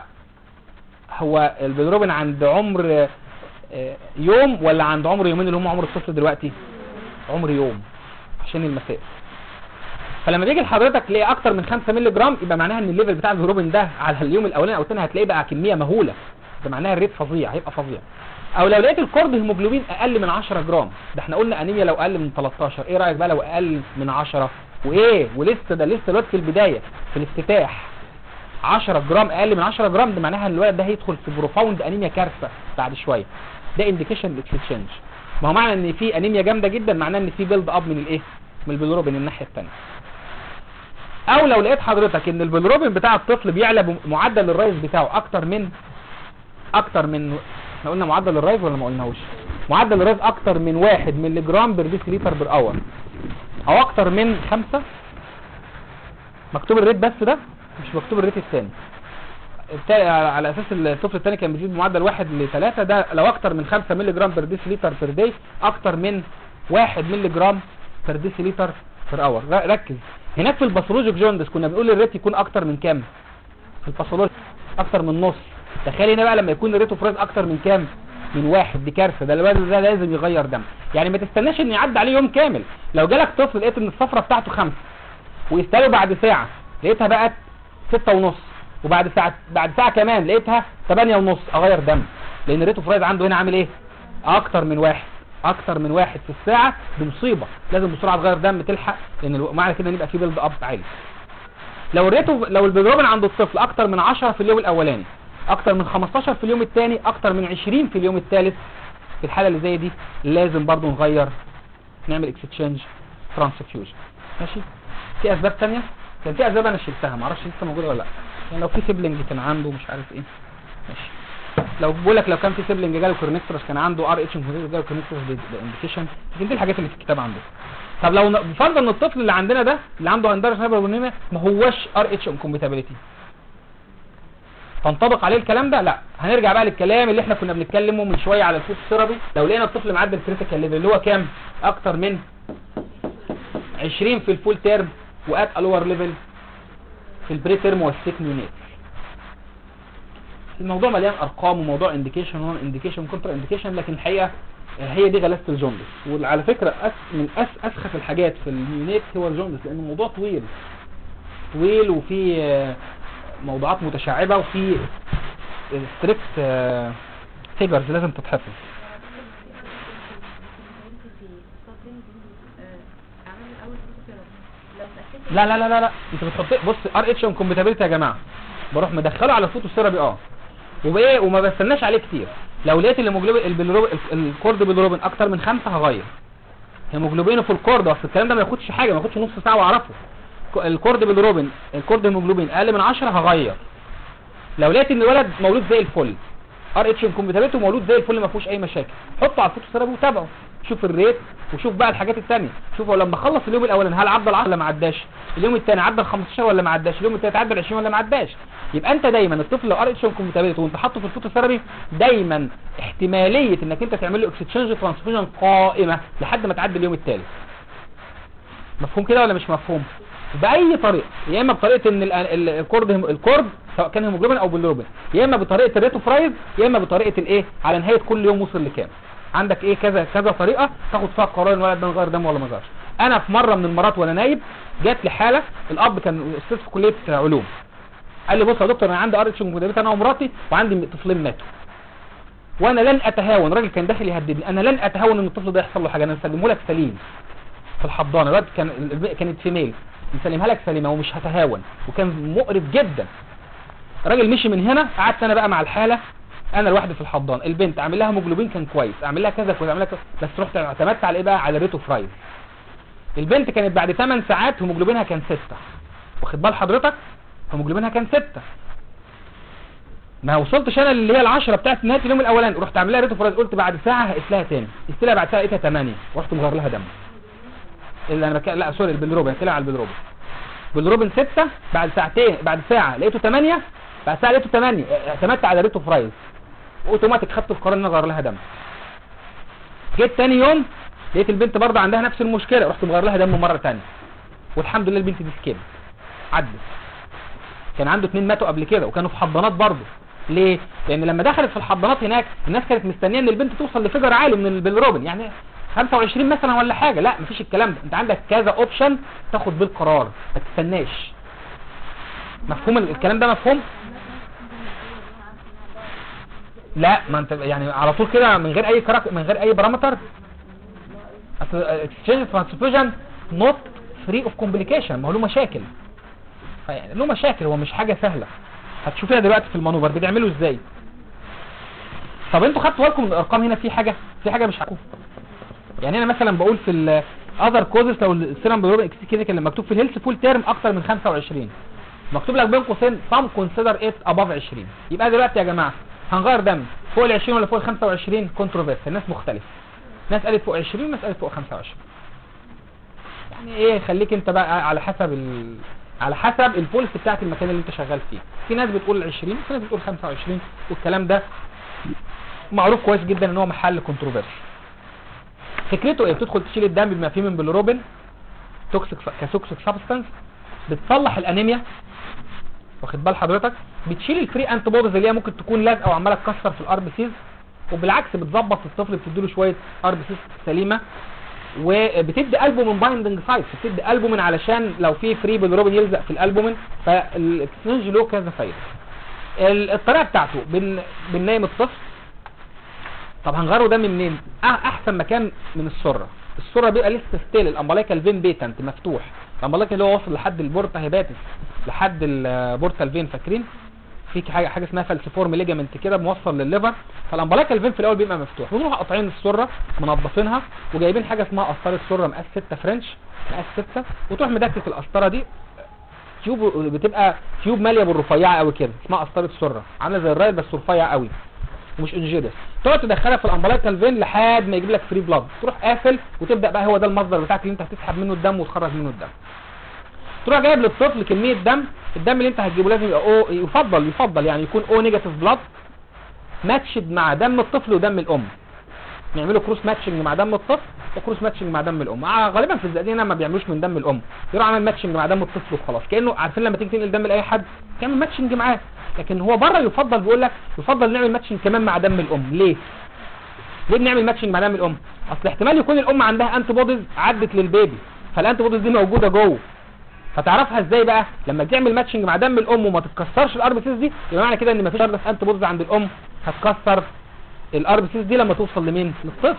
[SPEAKER 1] هو البيلروبين عند عمر يوم ولا عند عمر يومين اللي هم عمر الطفل دلوقتي؟ عمر يوم عشان المسائل. فلما بيجي لحضرتك تلاقي اكتر من 5 مللي جرام يبقى معناها ان الليفل بتاع البيلروبين ده على اليوم الاولاني او الثاني هتلاقيه بقى كميه مهوله ده معناها الريت فظيع، هيبقى فظيع. او لو لقيت الكورد هيموجلوبين اقل من 10 جرام، ده احنا قلنا انيميا لو اقل من 13، ايه رايك بقى لو اقل من 10 وايه ولسه ده لسه الوقت في البدايه في الافتتاح 10 جرام، اقل من 10 جرام، ده معناها ان الولد ده هيدخل في بروفاوند انيميا كارثه بعد شويه. ده انديكيشن للاكستشينج. ما هو معنى ان في انيميا جامده جدا معناه ان في بيلد اب من الايه؟ من البيلروبين الناحيه الثانيه. او لو لقيت حضرتك ان البيلروبين بتاع الطفل بيعلى معدل الرايز بتاعه اكتر من احنا قلنا معدل الرايز ولا ما قلناهوش؟ معدل الرايز اكتر من 1 مللي جرام بر ديسيليتر بر اور، او اكتر من 5. مكتوب الريت بس ده مش مكتوب الريت الثاني. على اساس الطفل الثاني كان بيزيد معدل 1 ل 3، ده لو اكتر من 5 مللي جرام بر ديسيليتر بر داي، اكتر من 1 مللي جرام بر ديسيليتر بر اور. ركز هناك في الباثولوجيك جوندس كنا بنقول الريت يكون اكتر من كام؟ في الباثولوجي اكتر من نص. تخيل هنا بقى لما يكون الريت اوف رايز اكتر من كام؟ من 1. دي كارثه. ده الولد ده لازم يغير دم. يعني ما تستناش ان يعدي عليه يوم كامل. لو جالك طفل لقيت ان الصفرة بتاعته 5 ويستاله بعد ساعه لقيتها بقت 6.5، وبعد ساعه كمان لقيتها 8.5، اغير دم. لان الريت اوف رايز عنده هنا عامل ايه؟ اكتر من 1. اكتر من 1 في الساعه دي مصيبه، لازم بسرعه تغير دم تلحق، لان معنى كده ان يبقى في بيلد اب عالي. لو البيلروبين عند الطفل اكتر من 10 في اليوم الاولاني، اكتر من 15 في اليوم الثاني، اكتر من 20 في اليوم الثالث، في الحاله اللي زي دي لازم برضو نغير، نعمل اكستشينج ترانسفيوجن. ماشي. في اسباب ثانيه، كان في اسباب انا شلتها معرفش لسه موجوده ولا لا. يعني لو في سيبلنج كان عنده مش عارف ايه، ماشي. لو بقول لك لو كان في سيبلنج جاله كورنيكترس كان عنده ار اتش جاله كورنيكترس ده انديكيشن. دي الحاجات اللي في الكتاب عندكم. طب لو بفرض ان الطفل اللي عندنا ده اللي عنده اندرس هايبربونيميا ما هوش ار اتش انكومباتيبيليتي، تنطبق عليه الكلام ده؟ لا. هنرجع بقى للكلام اللي احنا كنا بنتكلمه من شويه على الفوت ثيرابي. لو لقينا الطفل معدل كريتيكال ليفل اللي هو كام؟ اكتر من 20 في الفول تيرم وات الور ليفل في البري تيرم والسيك نيونيت. الموضوع مليان ارقام وموضوع انديكيشن ونون انديكيشن كونترا انديكيشن، لكن الحقيقه هي دي غلاسه الجوندس. وعلى فكره من اسخف الحاجات في النيونيت هو الجوندس، لان الموضوع طويل وفي موضوعات متشعبه وفي ستريكت فيجرز لازم تتحفظ. لا لا لا لا لا انت بتحط بص ار اتش انكومباتيبيلتي يا جماعه، بروح مدخله على الفوتو ثيرابي وبايه وما بستناش عليه كتير. لو لقيت الكورد بالروبين اكتر من 5 هغير هيموجلوبينه في الكورد. اصل الكلام ده ما ياخدش حاجه، ما ياخدش نص ساعه واعرفه. الكورد بالروبين الكورد هيموجلوبين اقل من 10 هغير. لو لقيت ان الولد مولود زي الفل ار اتش انكومباتيبيلتي ومولود زي الفل ما فيهوش اي مشاكل، حطه على الفوتو ثيرابي وتابعه، شوف الريت وشوف بقى الحاجات الثانيه. شوفوا لما خلص اليوم الاولاني هل عدى ال 10 ولا ما عداش، اليوم الثاني عدى ال 15 ولا ما عداش، اليوم الثالث عدى ال 20 ولا ما عداش. يبقى انت دايما الطفل لو ار اتش انكومباتيبيلتي وانت حاطه في الفوتو ثيرابي دايما احتماليه انك انت تعمل له اكستشينج ترانسفيوجن قائمه لحد ما تعدي اليوم الثالث. مفهوم كده ولا مش مفهوم؟ باي طريقه، يا اما بطريقه ان الكورد سواء كان هيموجلوبين او بالروبين، يا اما بطريقه الريتو فرايز، يا اما بطريقه الايه على نهايه كل يوم وصل لكام. عندك ايه كذا طريقه تاخد فيها قرار ان الولد ده غير دم ولا ما غيرش. انا في مره من المرات وانا نايب جات لي حاله، الاب كان استاذ في كليه علوم، قال لي بص يا دكتور انا عندي ار اتش انكومباتيبيلتي انا ومراتي وعندي طفلين ماتوا، وانا لن اتهاون، راجل كان داخل يهددني، انا لن اتهاون ان الطفل ده يحصل له حاجه، انا هسلمه لك سليم في الحضانه. الولد كانت فيميل، نسلمها لك سليمه ومش هتهاون، وكان مقرف جدا. الراجل مشي من هنا، قعدت انا بقى مع الحاله انا لوحدي في الحضانه. البنت اعمل لها هيموجلوبين كان كويس، اعمل لها كذا كويس، اعمل لها كذا، بس رحت اعتمدت على ايه بقى؟ على ريتو فرايز. البنت كانت بعد 8 ساعات هيموجلوبينها كان 6، واخد بال حضرتك؟ هيموجلوبينها كان 6، ما وصلتش انا اللي هي ال10 بتاعت نهايه اليوم الاولاني، رحت اعمل لها ريتو فرايز، قلت بعد ساعه هقيس لها تاني، قست لها بعد ساعه لقيتها 8، ورحت مغير لها دم. اللي انا لا سوري البيلروبين، هتكلم على البيلروبين. بالروبين 6 بعد ساعتين، بعد ساعه لقيته 8، بعد ساعه لقيته 8، اعتمدت على ريتو فرايز اوتوماتيك، خدت القرار ان انا اغير لها دم. جيت تاني يوم لقيت البنت برضه عندها نفس المشكله، رحت مغير لها دم مره ثانيه، والحمد لله البنت دي سكيب عدت. كان عنده 2 ماتوا قبل كده وكانوا في حضانات برضه. ليه؟ لان لما دخلت في الحضانات هناك الناس كانت مستنيه ان البنت توصل لفيجر عالي من البيلروبين، يعني 25 مثلا ولا حاجه. لا مفيش الكلام ده، انت عندك كذا اوبشن تاخد بيه القرار، ما تستناش. مفهوم الكلام ده؟ مفهوم؟ لا ما انت يعني على طول كده من غير اي من غير اي بارامتر. اصل اكسشينج ترانسفيوجن نوت فري اوف كومبليكيشن، ما هو له مشاكل، يعني له مشاكل، هو مش حاجه سهله. هتشوفيها دلوقتي في المانوفر بتعمله ازاي. طب انتوا خدتوا بالكم من الارقام هنا؟ في حاجه مش عارفه. يعني انا مثلا بقول في الاذر كوزز لو السيرم بيلروبين اكس كلينيكال لما مكتوب في الهيلث فول تيرم اكتر من 25 مكتوب لك بين قوسين سام كونسيدر ات اباف 20. يبقى دلوقتي يا جماعه هنغير دم فوق ال 20 ولا فوق ال 25 كونتروفيرس، الناس مختلفه، ناس قالت فوق 20 وناس قالت فوق 25. يعني ايه، خليك انت بقى على حسب البولس بتاعت المكان اللي انت شغال فيه. في ناس بتقول 20 وفي ناس بتقول 25 والكلام ده معروف كويس جدا ان هو محل كونتروفيرس. فكرته ايه؟ بتدخل تشيل الدم بما فيه من بالروبين توكسيك كتوكسيك سبستانس، بتصلح الانيميا، واخد بال حضرتك، بتشيل الفري انتي بوديز اللي هي ممكن تكون لازقه وعماله تكسر في الار بي سيز، وبالعكس بتظبط الطفل، بتديله شويه ار بي سيز سليمه، وبتدي البومين بايندنج سايتس، بتدي البومين علشان لو في فري بالروبين يلزق في الالبومين، فالاكسشينج له كذا فايده. الطريقه بتاعته بننيم الطفل. طب هنغيره دم منين؟ احسن مكان من السره بيبقى لسه ستيل الامبلايكال فين بيتنت مفتوح، الامبلايكال اللي هو واصل لحد البورتا هيباتس لحد البورتال فين، فاكرين في حاجه اسمها فالسيفورم ليجامنت كده موصل للليفر، فالامبلايكال فين في الاول بيبقى مفتوح، بنروح قاطعين السره منظفينها وجايبين حاجه اسمها قسطره سره مقاس 6 فرنش مقاس 6، وتروح مدكك القسطره دي تيوب، بتبقى تيوب ماليه بالرفيعه قوي كده اسمها قسطره سره، عامله زي الرايل بس رفيع قوي ومش انجيرس، تقعد تدخلها في الامبلايكال فين لحد ما يجيب لك فري بلاد، تروح قافل وتبدا بقى هو ده المصدر بتاعك اللي انت هتسحب منه الدم وتخرج منه الدم. تروح جايب للطفل كميه الدم اللي انت هتجيبه لازم يبقى يفضل يعني يكون او نيجاتيف بلاد ماتشد مع دم الطفل ودم الام، نعمله كروس ماتشنج مع دم الطفل وكروس ماتشنج مع دم الام. غالبا في الزقازيق ما بيعملوش من دم الام، يروح عامل ماتشنج مع دم الطفل وخلاص، كانه عارفين لما تيجي تنقل دم لاي حد تعمل ماتشنج معاه، لكن هو بره بيقول لك يفضل نعمل ماتشنج كمان مع دم الام. ليه بنعمل ماتشنج مع دم الام؟ اصل احتمال يكون الام عندها انتي بوديز عدت للبيبي، فالانتي بوديز دي موجوده جوه، فتعرفها ازاي بقى؟ لما تعمل ماتشنج مع دم الام وما تتكسرش الار بي سيز دي، يبقى معنى كده ان مفيش انتي بوديز عند الام هتكسر الار بي سيز دي لما توصل لمين؟ للطفل.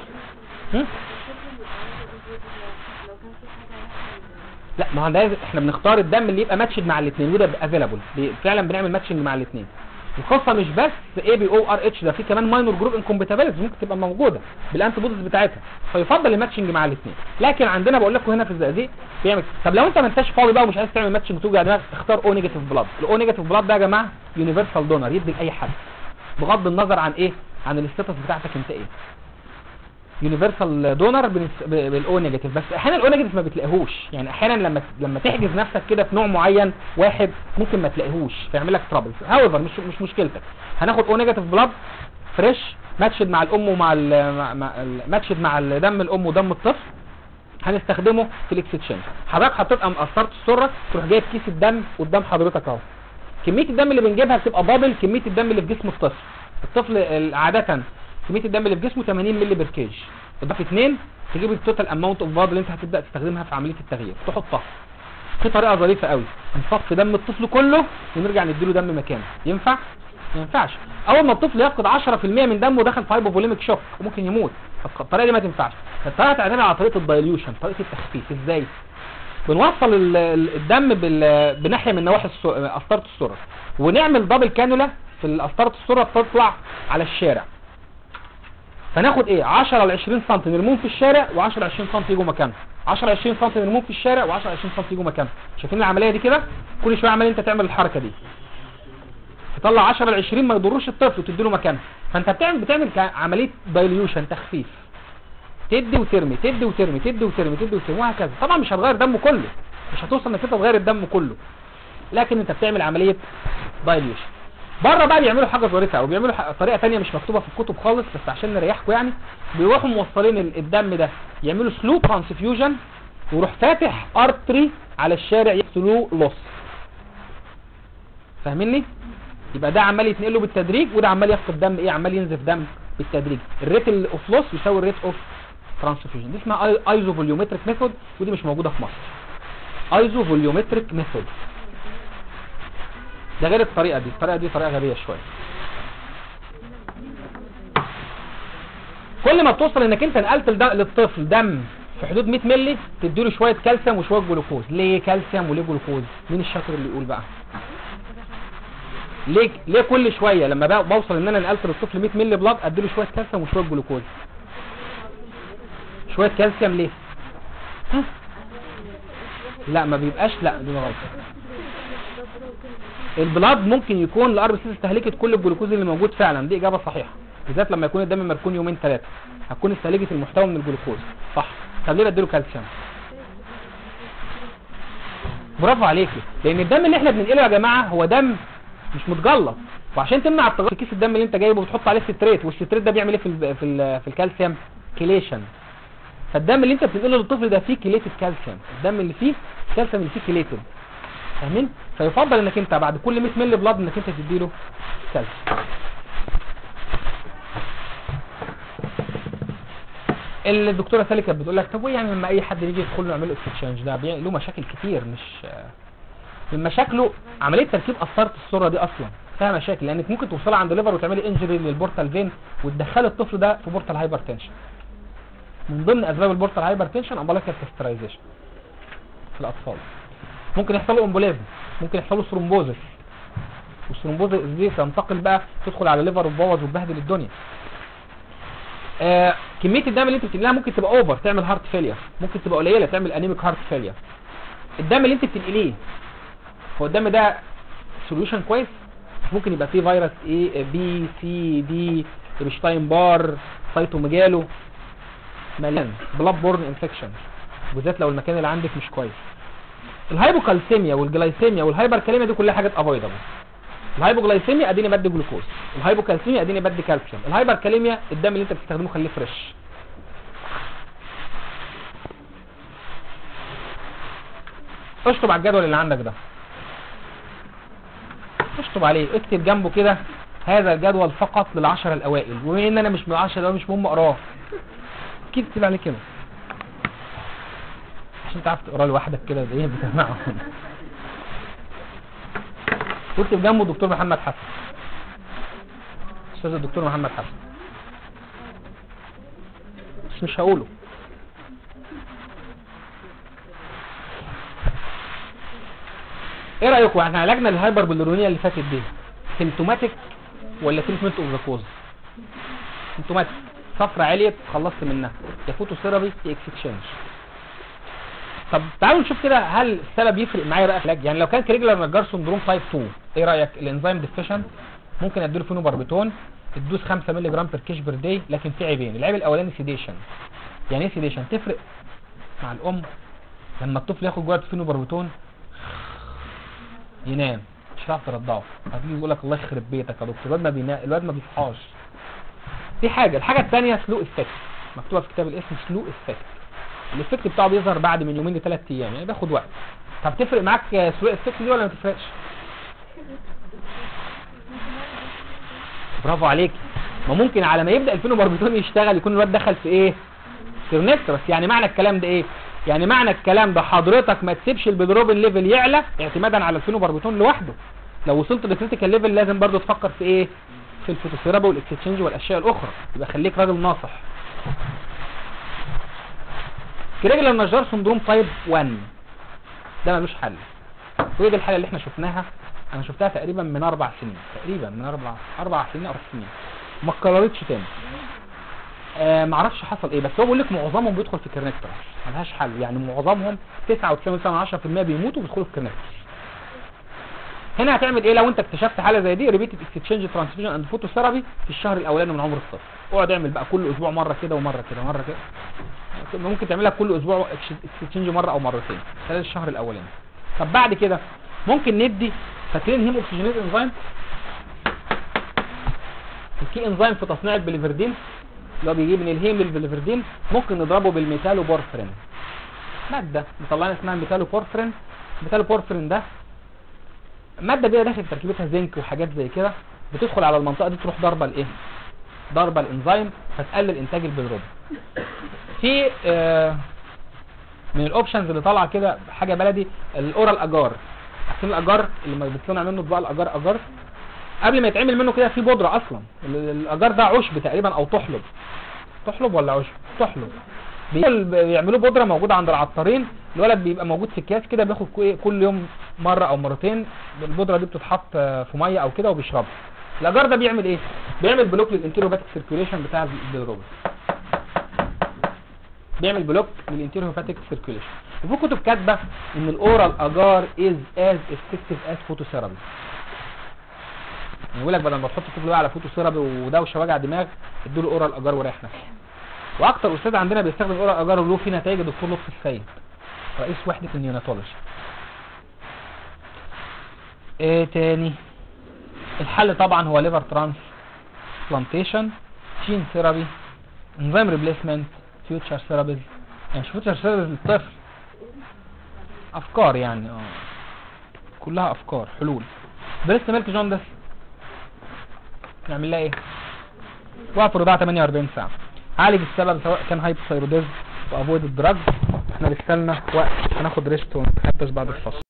[SPEAKER 1] لا ما هو ده احنا بنختار الدم اللي يبقى ماتشد مع الاثنين وده افيلابل، فعلا بنعمل ماتشنج مع الاثنين. القصه مش بس اي بي او ار اتش، ده في كمان ماينور جروب انكومباتيبيلتي ممكن تبقى موجوده بالانتي بوديز بتاعتها، فيفضل الماتشنج مع الاثنين. لكن عندنا بقول لكم هنا في الزقازيق بيعمل. طب لو انت ما انتش فاضي بقى ومش عايز تعمل ماتشنج توجع دماغك، اختار او نيجاتيف بلاد. الاو نيجاتيف بلاد ده يا جماعه يونيفرسال دونر، يدي لاي حد بغض النظر عن ايه، عن الاستاتس بتاعتك انت ايه. يونيفرسال دونر بالاو نيجاتيف، بس احيانا الاو نيجاتيف ما بتلاقيهوش، يعني احيانا لما تحجز نفسك كده في نوع معين واحد ممكن ما تلاقيهوش فيعمل لك ترابل. هاويفر مش مشكلتك، هناخد او نيجاتيف بلاد فريش ماتشد مع الام ومع ماتشد مع دم الام ودم الطفل، هنستخدمه في الاكستشينج. حضرتك حطيت قسطره السره، تروح جايب كيس الدم قدام حضرتك اهو، كميه الدم اللي بنجيبها بتبقى دبل كميه الدم اللي في جسم الطفل عاده كميه الدم اللي في جسمه 80 مللي بير كيج، اضافه 2 تجيب التوتال اماونت اوف بلاد اللي انت هتبدا تستخدمها في عمليه التغيير، تحطها في طريقه ظريفه قوي، نصفي دم الطفل كله ونرجع نديله دم مكانه. ينفع؟ ما ينفعش. اول ما الطفل يفقد 10% من دمه دخل في هايبوفوليميك شوك وممكن يموت، الطريقه دي ما تنفعش. الطريقه تعتمد على طريقه الدايليوشن، طريقه التخفيف. ازاي؟ بنوصل الدم بناحيه من نواحي قسطره السره، ونعمل دبل كانولا في قسطره السره تطلع على الشارع، فناخد ايه 10 ل 20 سم نرموهم في الشارع و10 ل 20 سم يجوا مكانهم، 10 ل 20 سم نرموهم في الشارع و10 ل 20 سم يجوا مكانهم. شايفين العمليه دي كده؟ كل شويه عمال انت تعمل الحركه دي، تطلع 10 ل 20 ما يضروش الطفل وتديله مكانه، فانت بتعمل عمليه دايليوشن تخفيف، تدي وترمي تدي وترمي تدي وترمي تدي وترمي وهكذا. طبعا مش هتغير دمه كله، مش هتوصل انك انت تغير الدم كله، لكن انت بتعمل عمليه دايليوشن. بره بقى بيعملوا حاجه ظريفه او بيعملوا طريقه ثانيه مش مكتوبه في الكتب خالص، بس عشان نريحكم يعني، بيروحوا موصلين الدم ده يعملوا سلو ترانسفيوجن، ويروح فاتح ارتري على الشارع يقتلوه لوس. فاهميني؟ يبقى ده عمال يتنقله بالتدريج وده عمال يفقد دم ايه، عمال ينزف دم بالتدريج. الريت اوف لوس يساوي الريت اوف ترانسفيوجن. دي اسمها ايزو فوليومتريك ميثود، ودي مش موجوده في مصر. ايزو فوليومتريك ميثود ده غير الطريقه دي، الطريقه دي طريقه غبيه شويه. كل ما بتوصل انك انت نقلت للطفل دم في حدود 100 مللي تديله شويه كالسيوم وشويه جلوكوز. ليه كالسيوم وليه جلوكوز؟ مين الشاطر اللي يقول بقى؟ ليه كل شويه لما بوصل ان انا نقلت للطفل 100 مللي بلاد اديله شويه كالسيوم وشويه جلوكوز؟ شويه كالسيوم ليه؟ ها؟ لا ما بيبقاش، لا دي غلط. البلاد ممكن يكون الار بي سي استهلكت كل الجلوكوز اللي موجود فعلا، دي اجابه صحيحه، بالذات لما يكون الدم مركون يومين ثلاثه هتكون استهلكت المحتوى من الجلوكوز، صح. طب ليه بديله كالسيوم؟ برافو عليكي، لان الدم اللي احنا بننقله يا جماعه هو دم مش متجلط، وعشان تمنع التجلط في كيس الدم اللي انت جايبه بتحط عليه ستريت، والستريت ده بيعمل ايه في الكالسيوم؟ كيليشن. فالدم اللي انت بتنقله للطفل ده فيه كيليتد كالسيوم، الدم اللي فيه الكالسيوم اللي فيه كيليتد، فاهمين؟ فيفضل انك انت بعد كل 100 مللي بلاد انك انت تديله كالسيوم. الدكتوره سالي كانت بتقول لك طب وايه يعني لما اي حد يجي يدخل له يعمل له اكسشينج؟ ده له مشاكل كتير، مش من مشاكله عمليه تركيب قسطره السره دي اصلا فيها مشاكل، لانك ممكن توصلي عند الليفر وتعملي انجري للبورتال فين وتدخلي الطفل ده في بورتال هايبرتنشن. من ضمن اسباب البورتال هايبرتنشن امبليكال كاسترايزيشن في الاطفال. ممكن يحصل له امبوليزم، ممكن يحصل له ثرومبوزس، والثرومبوزس دي تنتقل بقى تدخل على الليفر وتبوظ وتبهدل الدنيا. كميه الدم اللي انت بتنقلها ممكن تبقى اوفر تعمل هارت فيلير، ممكن تبقى قليله تعمل انيميك هارت فيلير. الدم اللي انت بتنقليه هو الدم ده سوليوشن كويس، ممكن يبقى فيه فيروس اي بي سي دي ابشتاين بار سايتوميجالو، مليان بلاد بورن انفكشن، بالذات لو المكان اللي عندك مش كويس. الهايبوكالسيميا والجلايسيميا والهايبركاليميا دي كلها حاجات افويدبل. الهايبوجلايسيميا اديني بدي جلوكوز، الهايبوكالسيميا اديني بدي كالسيوم، الهايبركاليميا الدم اللي انت بتستخدمه خليه فريش. اشطب على الجدول اللي عندك ده، اشطب عليه، اكتب جنبه كده هذا الجدول فقط لل10 الاوائل، وبما ان انا مش من ال10 الاوائل مش مهم اقراه، اكيد اكتب عليه كده عشان تعرف تقراه لوحدك كده زي ايه بتسمعه. واكتب جنبه دكتور محمد حسن، استاذ الدكتور محمد حسن، بس مش هقوله. ايه رايكم احنا عالجنا الهايبر بلورونيا اللي فاتت دي سيمتوماتيك ولا تريتمنت اوف ذا كوز؟ سيمتوماتيك، صفرة عليت خلصت منها، يا فوتو ثيرابي يا اكسشينج. طب تعالوا نشوف كده هل السبب يفرق معايا بقى في العلاج. يعني لو كان كريجلر نجار سندروم تايب 2، ايه رايك؟ الانزيم ديفيشنت، ممكن اديله فينوباربيتون، الدوز 5 مللي جرام بير كيش بير داي، لكن في عيبين. العيب الاولاني سيديشن. يعني ايه سيديشن؟ تفرق مع الام لما الطفل ياخد جرعه فينوباربيتون ينام مش هتعرف ترضعه، هتيجي يقول لك الله يخرب بيتك يا دكتور الواد ما بيصحاش. دي حاجه. الحاجه الثانيه سلو افكت، مكتوبه في كتاب الاسم سلو افكت. الافكت بتاعه بيظهر بعد من يومين ل3 ايام، يعني بياخد وقت. طب تفرق معاك سلو افكت دي ولا ما تفرقش؟ برافو عليك. ما ممكن على ما يبدا الفينوباربيتون يشتغل يكون الواد دخل في ايه؟ كيرنكترس. يعني معنى الكلام ده ايه؟ يعني معنى الكلام ده حضرتك ما تسيبش البيدروبين ليفل يعلى اعتمادا على الفينوباربيتون لوحده. لو وصلت لكريتيكال ليفل لازم برضو تفكر في ايه؟ في الفوتوثيرابي والاكسشينج والاشياء الاخرى. يبقى خليك راجل ناصح. كريجلر نجار سندروم تايب 1 ده ملوش حل. ودي الحاله اللي احنا شفناها، انا شفتها تقريبا من 4 سنين، تقريبا من 4 سنين او 5 سنين، ما اتكررتش تاني. معرفش حصل ايه، بس هو بيقول لك معظمهم بيدخل في كيرنكترس، ملهاش حل. يعني معظمهم 99.10% بيموتوا وبيدخلوا في كيرنكترس. هنا هتعمل ايه لو انت اكتشفت حاله زي دي؟ ريبيتد اكسشينج ترانسفيوجن اند فوتوثيرابي في الشهر الاولاني من عمر الطفل. اقعد اعمل بقى كل اسبوع مره كده ومره كده ومره كده. ممكن تعملها كل اسبوع اكسشينج مره او مرتين خلال الشهر الاولاني. طب بعد كده ممكن ندي، فاكرين هيم اوكسجينيز انزيم؟ في انزيم في تصنيع البليفردين اللي هو بيجيب من الهيم للبليفردين، ممكن نضربه بالميتالوبورفرين، ماده مطلعين اسمها ميتالوبورفرين. الميتالوبورفرين ده ماده دي داخل تركيبتها زنك وحاجات زي كده، بتدخل على المنطقه دي تروح ضربه الايه؟ ضربه الانزيم فتقلل انتاج البليروبين. في من الاوبشنز اللي طالعه كده حاجه بلدي، الاورال اجار. عارفين الاجار اللي بيتصنع منه اطباق الاجار؟ اجار قبل ما يتعمل منه كده في بودره اصلا. الاجار ده عشب تقريبا او طحلب. تحلب ولا عشب؟ تحلب. بيعملوا بودره موجوده عند العطارين، الولد بيبقى موجود في اكياس كده، بياخد كل يوم مره او مرتين، البودره دي بتتحط في ميه او كده وبيشربها. الاجار ده بيعمل ايه؟ بيعمل بلوك للانتيروباتيك سيركيوليشن بتاع البيلروبين، بيعمل بلوك للانتيروباتيك سيركيوليشن. وفي كتب كاتبه ان الاورال اجار از از افكتيف از فوتوثيرابي، يقول لك بدل ما تحط طفل على فوتوثيرابي ودوشه وجع دماغ، ادوا له اورال اجار وريح نفسك. واكتر استاذ عندنا بيستخدم اورال اجار وله فيه نتائج الدكتور لطفي السيد، رئيس وحده النيوناتولوجي. ايه تاني؟ الحل طبعا هو ليفر ترانسبلانتيشن، جين ثيرابي، انزيم ريبليسمنت، فيوتشر ثيرابيز. يعني مش فيوتشر ثيرابيز للطفل، افكار يعني كلها افكار حلول. بريست ميلك جوندس نعمل لها ايه؟ وقف الرضاعه 48 ساعه، عالج السبب سواء كان هايبوثايروديزم وافويد الدراج. احنا لسه لنا وقت، هناخد ريست ونتحدث بعد الفصل.